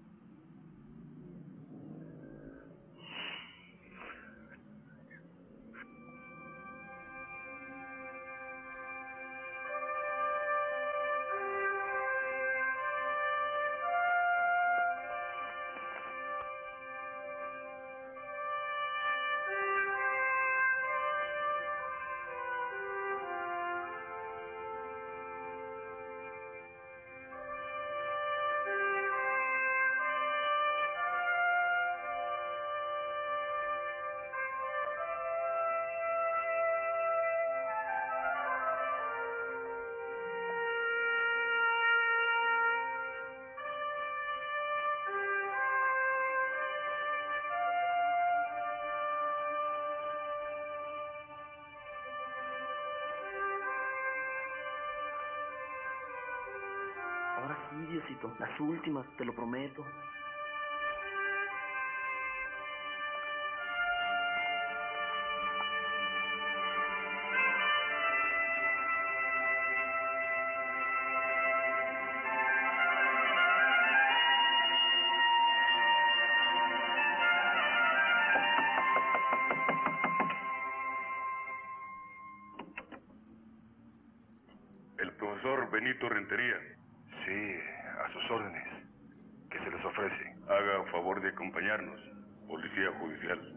Ahora sí, Diosito, las últimas, te lo prometo. El profesor Benito Rentería. Sí, a sus órdenes. ¿Qué se les ofrece? Haga favor de acompañarnos, policía judicial.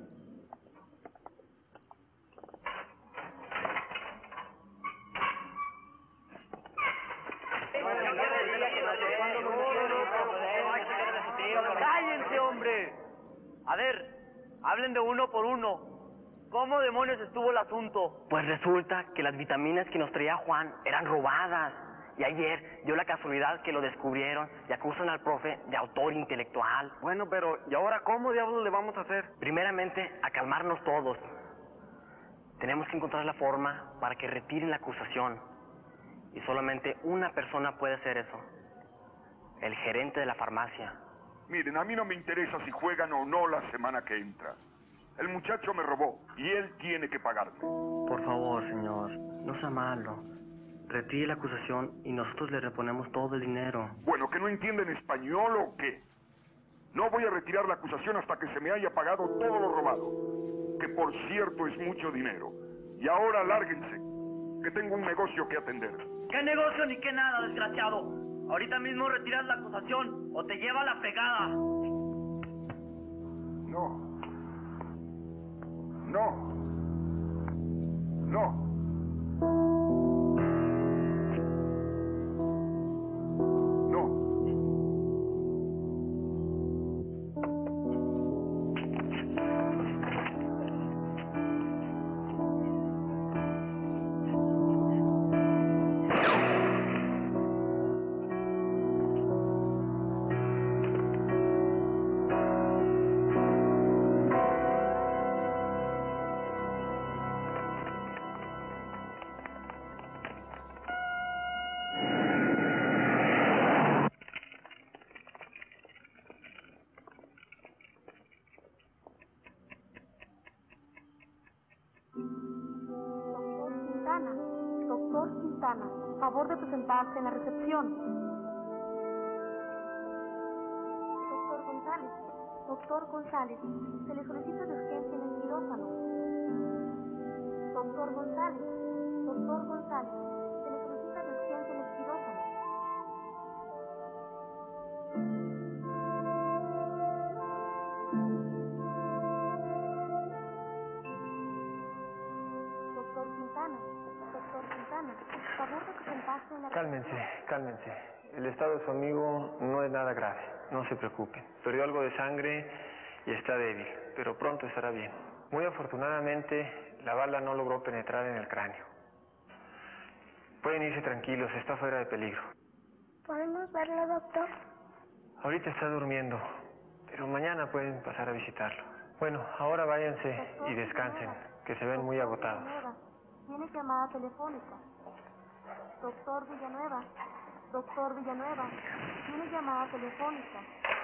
¡Cállense, hombre! A ver, hablen de uno por uno. ¿Cómo demonios estuvo el asunto? Pues resulta que las vitaminas que nos traía Juan eran robadas. Y ayer dio la casualidad que lo descubrieron y acusan al profe de autor intelectual. Bueno, pero ¿y ahora cómo diablos le vamos a hacer? Primeramente, a calmarnos todos. Tenemos que encontrar la forma para que retiren la acusación. Y solamente una persona puede hacer eso. El gerente de la farmacia. Miren, a mí no me interesa si juegan o no la semana que entra. El muchacho me robó y él tiene que pagarme. Por favor, señor, no sea malo. retire la acusación y nosotros le reponemos todo el dinero. Bueno, ¿que no entienden español o qué? No voy a retirar la acusación hasta que se me haya pagado todo lo robado, que por cierto es mucho dinero. Y ahora lárguense, que tengo un negocio que atender. ¿Qué negocio ni qué nada, desgraciado? Ahorita mismo retiras la acusación o te lleva la fregada. No. No. No. Favor de presentarse en la recepción. Doctor González, doctor González, se le solicita de urgencia en el quirófano. Doctor González, doctor González, se le solicita de urgencia en el quirófano. Doctor Quintana, doctor Quintana, favor de presentarse en la... Cálmense, cálmense. El estado de su amigo no es nada grave, no se preocupen. Perdió algo de sangre y está débil, pero pronto estará bien. Muy afortunadamente, la bala no logró penetrar en el cráneo. Pueden irse tranquilos, está fuera de peligro. ¿Podemos verlo, doctor? Ahorita está durmiendo, pero mañana pueden pasar a visitarlo. Bueno, ahora váyanse y descansen, que se ven muy agotados. Tiene llamada telefónica. Doctor Villanueva, doctor Villanueva, tiene llamada telefónica.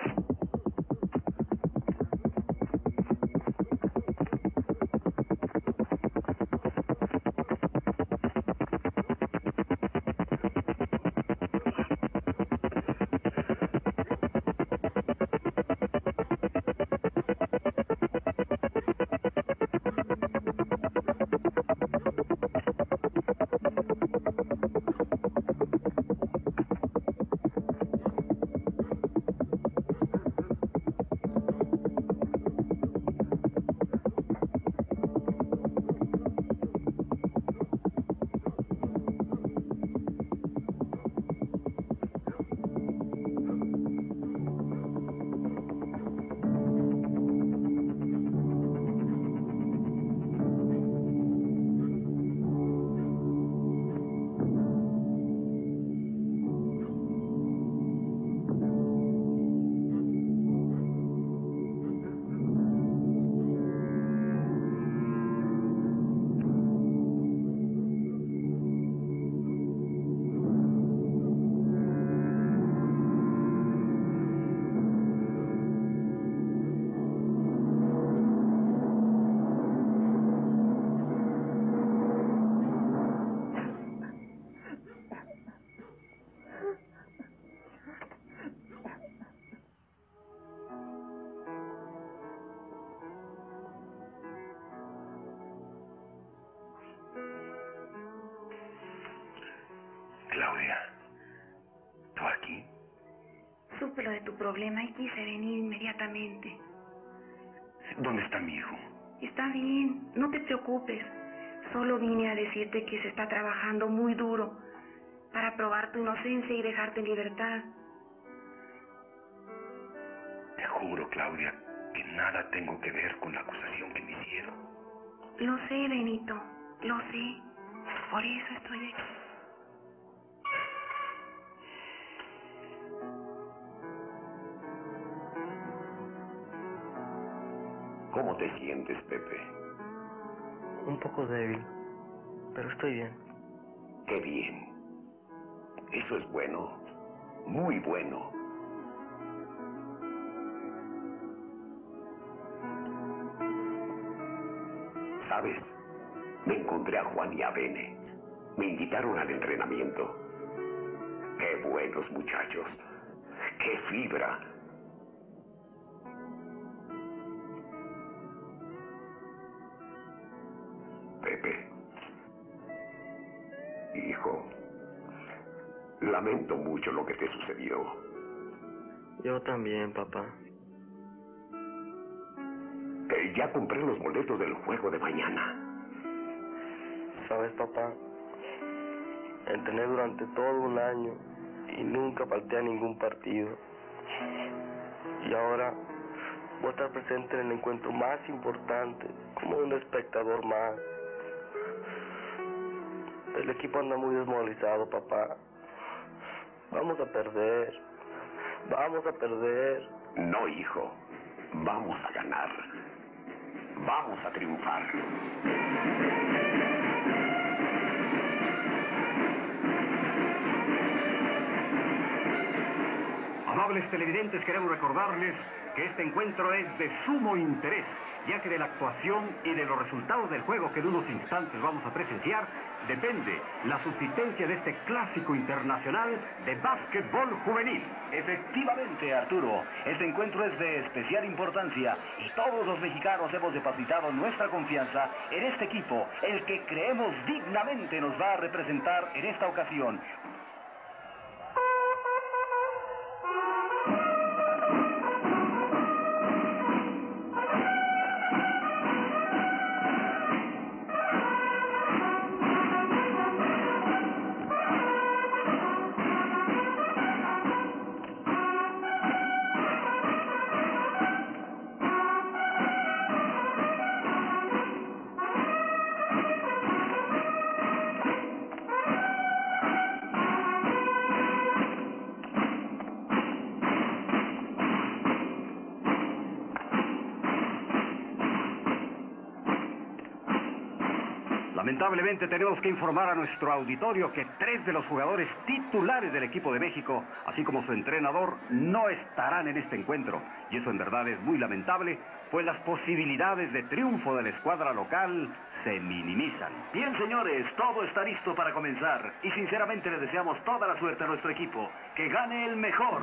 Claudia, ¿tú aquí? Supe lo de tu problema y quise venir inmediatamente. ¿Dónde está mi hijo? Está bien, no te preocupes. Solo vine a decirte que se está trabajando muy duro para probar tu inocencia y dejarte en libertad. Te juro, Claudia, que nada tengo que ver con la acusación que me hicieron. Lo sé, Benito, lo sé. Por eso estoy aquí. ¿Cómo te sientes, Pepe? Un poco débil, pero estoy bien. Qué bien. Eso es bueno. Muy bueno. ¿Sabes? Me encontré a Juan y a Bene. Me invitaron al entrenamiento. Qué buenos muchachos. Qué fibra. Pepe. Hijo. Lamento mucho lo que te sucedió. Yo también, papá. Eh, ya compré los boletos del juego de mañana. ¿Sabes, papá? Entrené durante todo un año y nunca falté a ningún partido. Y ahora voy a estar presente en el encuentro más importante, como un espectador más. El equipo anda muy desmoralizado, papá. Vamos a perder. Vamos a perder. No, hijo. Vamos a ganar. Vamos a triunfar. Amables televidentes, queremos recordarles que este encuentro es de sumo interés, ya que de la actuación y de los resultados del juego que en unos instantes vamos a presenciar, depende la subsistencia de este clásico internacional de básquetbol juvenil. Efectivamente, Arturo, este encuentro es de especial importancia y todos los mexicanos hemos depositado nuestra confianza en este equipo, el que creemos dignamente nos va a representar en esta ocasión. Lamentablemente tenemos que informar a nuestro auditorio que tres de los jugadores titulares del equipo de México, así como su entrenador, no estarán en este encuentro. Y eso en verdad es muy lamentable, pues las posibilidades de triunfo de la escuadra local se minimizan. Bien, señores, todo está listo para comenzar. Y sinceramente le deseamos toda la suerte a nuestro equipo. ¡Que gane el mejor!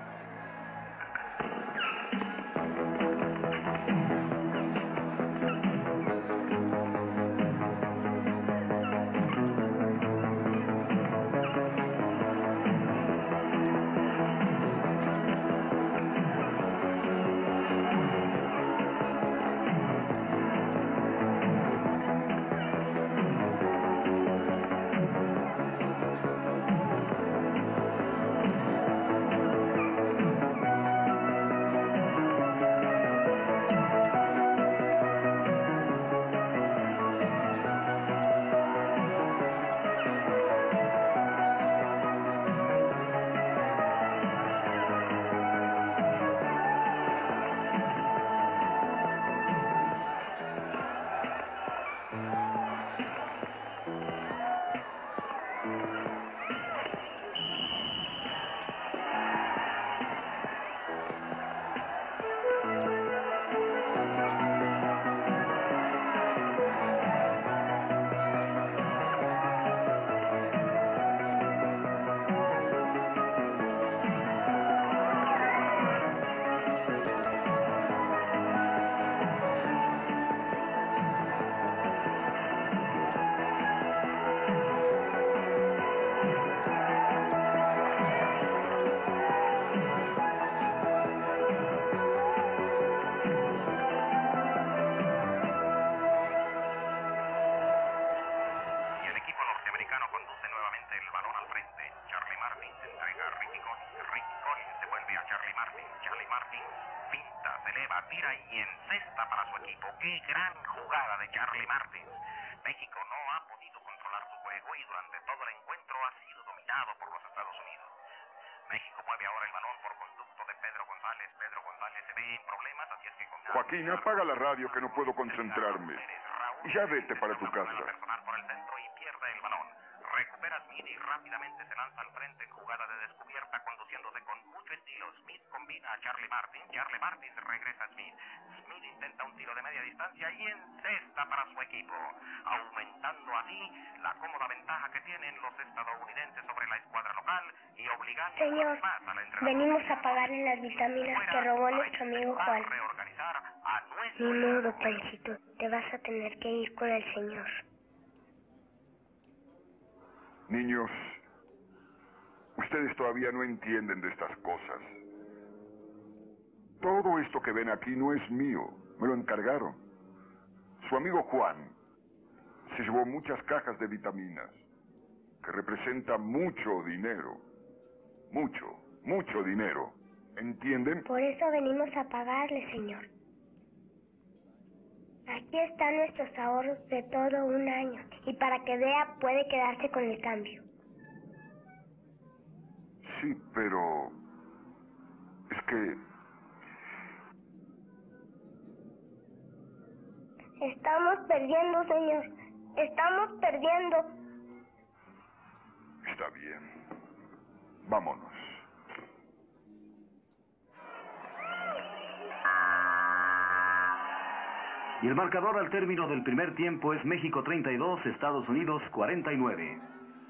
Tira y encesta para su equipo. ¡Qué gran jugada de Charlie Martins! México no ha podido controlar su juego y durante todo el encuentro ha sido dominado por los Estados Unidos. México mueve ahora el balón por conducto de Pedro González. Pedro González se ve en problemas, así es que... Con... Joaquín, apaga la radio que no puedo concentrarme. Ya vete para tu casa. Personal por el centro y pierde el balón. Recupera Smith y rápidamente se lanza al frente en jugada de descubierta, conduciéndose con mucho estilo. Smith combina a Charlie Martin. Charlie Martin regresa a Smith. Smith intenta un tiro de media distancia y encesta para su equipo, aumentando así la cómoda ventaja que tienen los estadounidenses sobre la escuadra local y obligando Señor, más a la entrenadora. venimos a pagarle las vitaminas que robó nuestro amigo Juan. Ni modo, Panchito, te vas a tener que ir con el señor. Niños, ustedes todavía no entienden de estas cosas. Todo esto que ven aquí no es mío, me lo encargaron. Su amigo Juan se llevó muchas cajas de vitaminas, que representan mucho dinero. Mucho, mucho dinero. ¿Entienden? Por eso venimos a pagarle, señor. Aquí están nuestros ahorros de todo un año. Y para que vea, puede quedarse con el cambio. Sí, pero... es que... Estamos perdiendo, señor. Estamos perdiendo. Está bien. Vámonos. Y el marcador al término del primer tiempo es México treinta y dos, Estados Unidos cuarenta y nueve.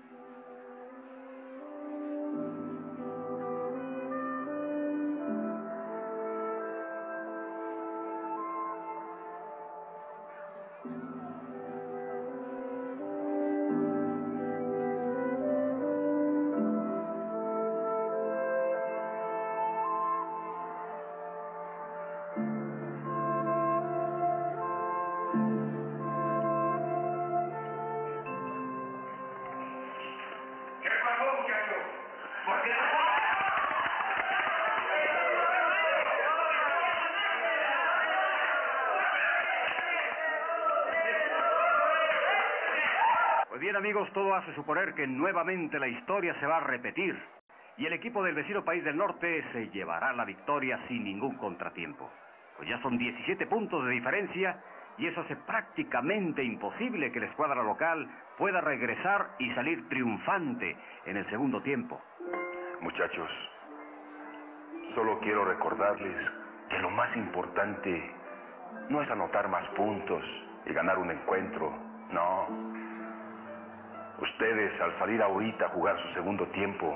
Pues bien, amigos, todo hace suponer que nuevamente la historia se va a repetir y el equipo del vecino país del norte se llevará la victoria sin ningún contratiempo. Pues ya son diecisiete puntos de diferencia y eso hace prácticamente imposible que la escuadra local pueda regresar y salir triunfante en el segundo tiempo. Muchachos, solo quiero recordarles que lo más importante no es anotar más puntos y ganar un encuentro, no. Ustedes, al salir ahorita a jugar su segundo tiempo,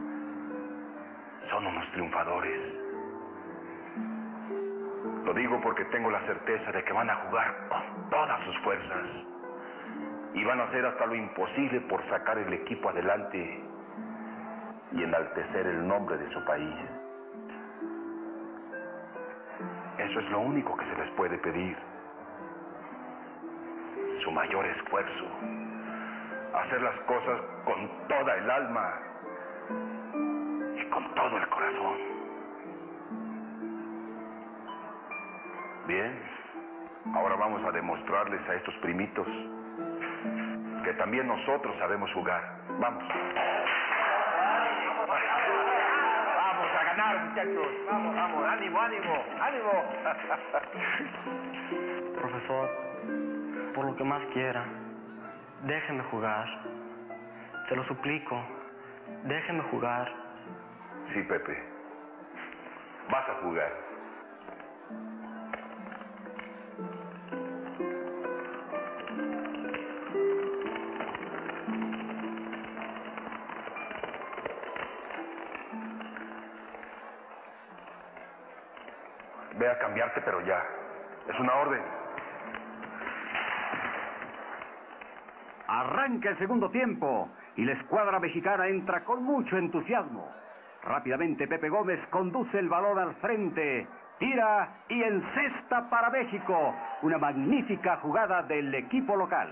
son unos triunfadores. Lo digo porque tengo la certeza de que van a jugar con todas sus fuerzas y van a hacer hasta lo imposible por sacar el equipo adelante y enaltecer el nombre de su país. Eso es lo único que se les puede pedir. Su mayor esfuerzo. Hacer las cosas con toda el alma y con todo el corazón. Bien, ahora vamos a demostrarles a estos primitos que también nosotros sabemos jugar. Vamos. Vamos a ganar, muchachos. Vamos, vamos. Ánimo, ánimo, ánimo. Profesor, por lo que más quiera, déjeme jugar. Se lo suplico. Déjeme jugar. Sí, Pepe. Vas a jugar. Ve a cambiarte, pero ya. Es una orden. Arranca el segundo tiempo y la escuadra mexicana entra con mucho entusiasmo. Rápidamente Pepe Gómez conduce el balón al frente, tira y encesta para México. Una magnífica jugada del equipo local.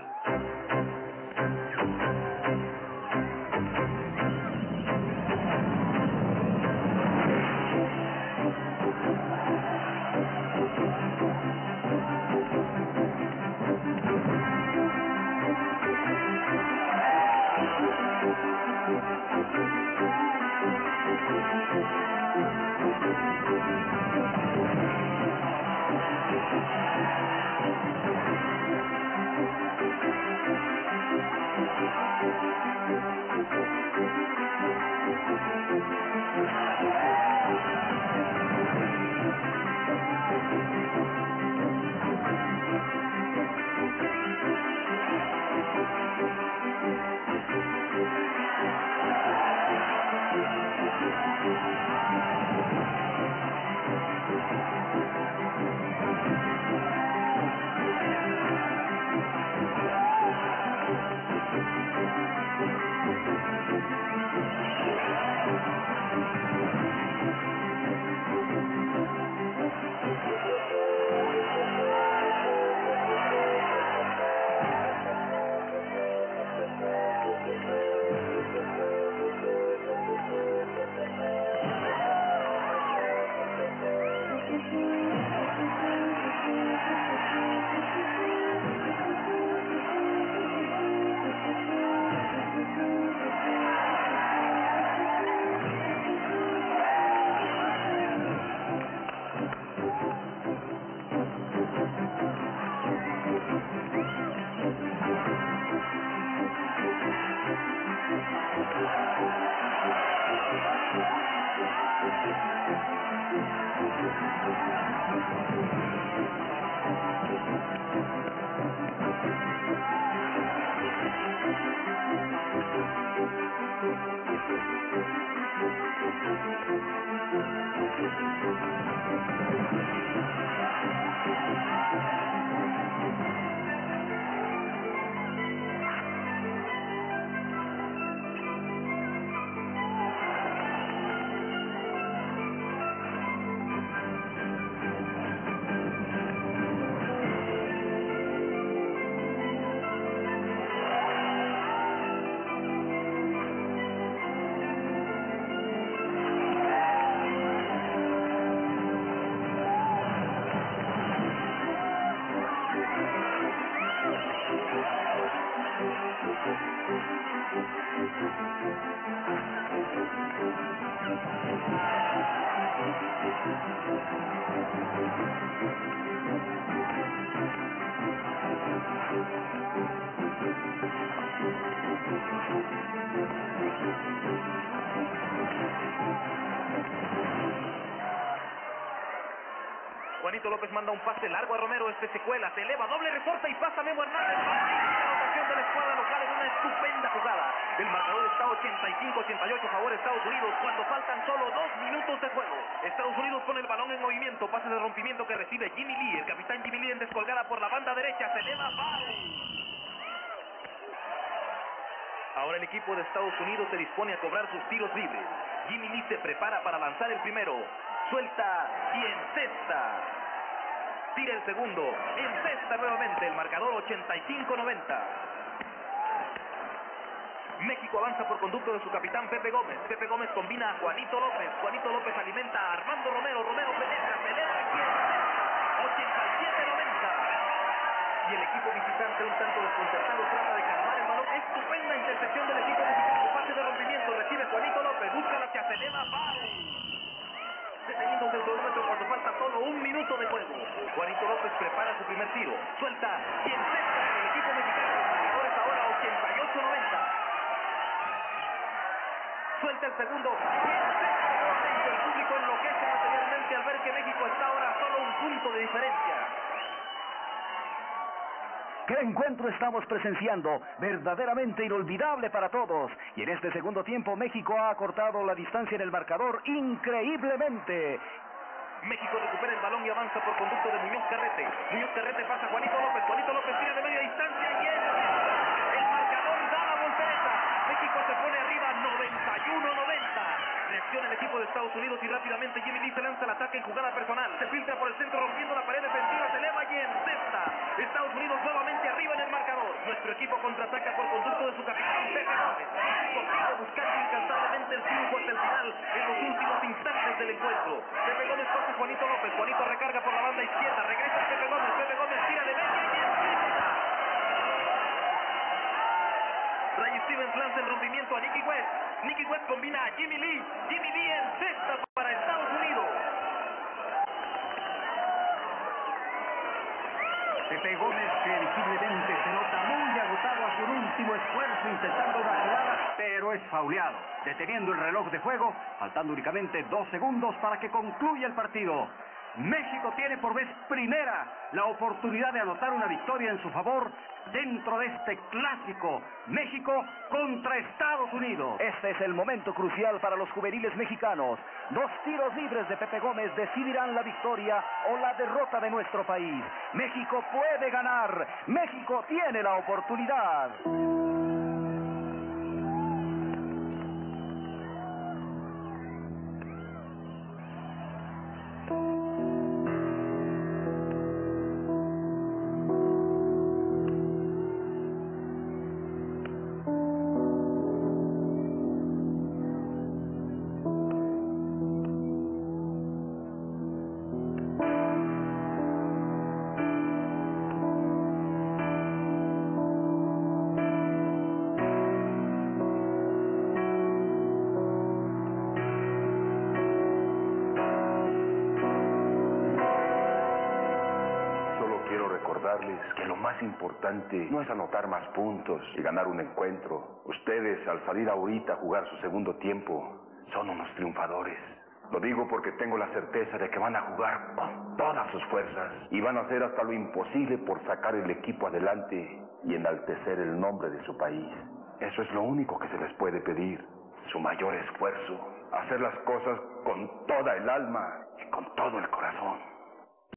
Juanito López manda un pase largo a Romero, este se cuela, se eleva, doble resorte y pasa Memo Hernández. Anotación de la escuadra local en una estupenda jugada. El marcador está ochenta y cinco a ochenta y ocho a favor de Estados Unidos cuando faltan solo dos minutos de juego. Estados Unidos pone el balón en movimiento, pase de rompimiento que recibe Jimmy Lee. El capitán Jimmy Lee en descolgada por la banda derecha, se eleva, foul. Ahora el equipo de Estados Unidos se dispone a cobrar sus tiros libres. Jimmy Lee se prepara para lanzar el primero. Suelta y encesta. Tira el segundo. Encesta nuevamente. El marcador ochenta y cinco a noventa. México avanza por conducto de su capitán Pepe Gómez. Pepe Gómez combina a Juanito López. Juanito López alimenta a Armando Romero. Romero penetra, celebra y encesta. ochenta y siete a noventa. Y el equipo visitante, un tanto desconcertado, trata de calmar el balón. Estupenda intercepción del equipo mexicano. Pase de rompimiento. Recibe Juanito López. Busca la que acelera. ¡Foul! Deteniéndose el cronómetro cuando falta solo un minuto de juego. Juanito López prepara su primer tiro. Suelta y encesta en el equipo mexicano. Los marcadores ahora ochenta y ocho a noventa. Suelta el segundo y encesta nuevamente. El público enloquece materialmente al ver que México está ahora a solo un punto de diferencia. ¿Qué encuentro estamos presenciando? Verdaderamente inolvidable para todos. Y en este segundo tiempo México ha acortado la distancia en el marcador increíblemente. México recupera el balón y avanza por conducto de Muñoz Carrete. Muñoz Carrete pasa a Juanito López. Juanito López tira de media distancia y es... el marcador da la voltereta. México se pone arriba noventa y uno a noventa. Reacciona el equipo de Estados Unidos y rápidamente Jimmy Lee se lanza al ataque en jugada personal. Se filtra por el centro rompiendo la pared defensiva, se eleva y encesta. Estados Unidos nuevamente arriba en el marcador. Nuestro equipo contraataca por conducto de su capitán Pepe Gómez. Consigue buscando incansablemente el triunfo hasta el final en los últimos instantes del encuentro. Pepe Gómez pasa a Juanito López. Juanito recarga por la banda izquierda. Regresa Pepe Gómez. Pepe Gómez tira de media y encesta. Ray Stevens lanza el rompimiento a Nicky West. Nicky West combina a Jimmy Lee. Jimmy Lee encesta para Estados Unidos. Pepe Gómez, que visiblemente se nota muy agotado a su último esfuerzo intentando una jugada, pero es fauleado, deteniendo el reloj de juego, faltando únicamente dos segundos para que concluya el partido. México tiene por vez primera la oportunidad de anotar una victoria en su favor dentro de este clásico México contra Estados Unidos. Este es el momento crucial para los juveniles mexicanos. Dos tiros libres de Pepe Gómez decidirán la victoria o la derrota de nuestro país. México puede ganar. México tiene la oportunidad. Que lo más importante no es anotar más puntos y ganar un encuentro. Ustedes, al salir ahorita a jugar su segundo tiempo, son unos triunfadores. Lo digo porque tengo la certeza de que van a jugar con todas sus fuerzas y van a hacer hasta lo imposible por sacar el equipo adelante y enaltecer el nombre de su país. Eso es lo único que se les puede pedir, su mayor esfuerzo, hacer las cosas con toda el alma y con todo el corazón.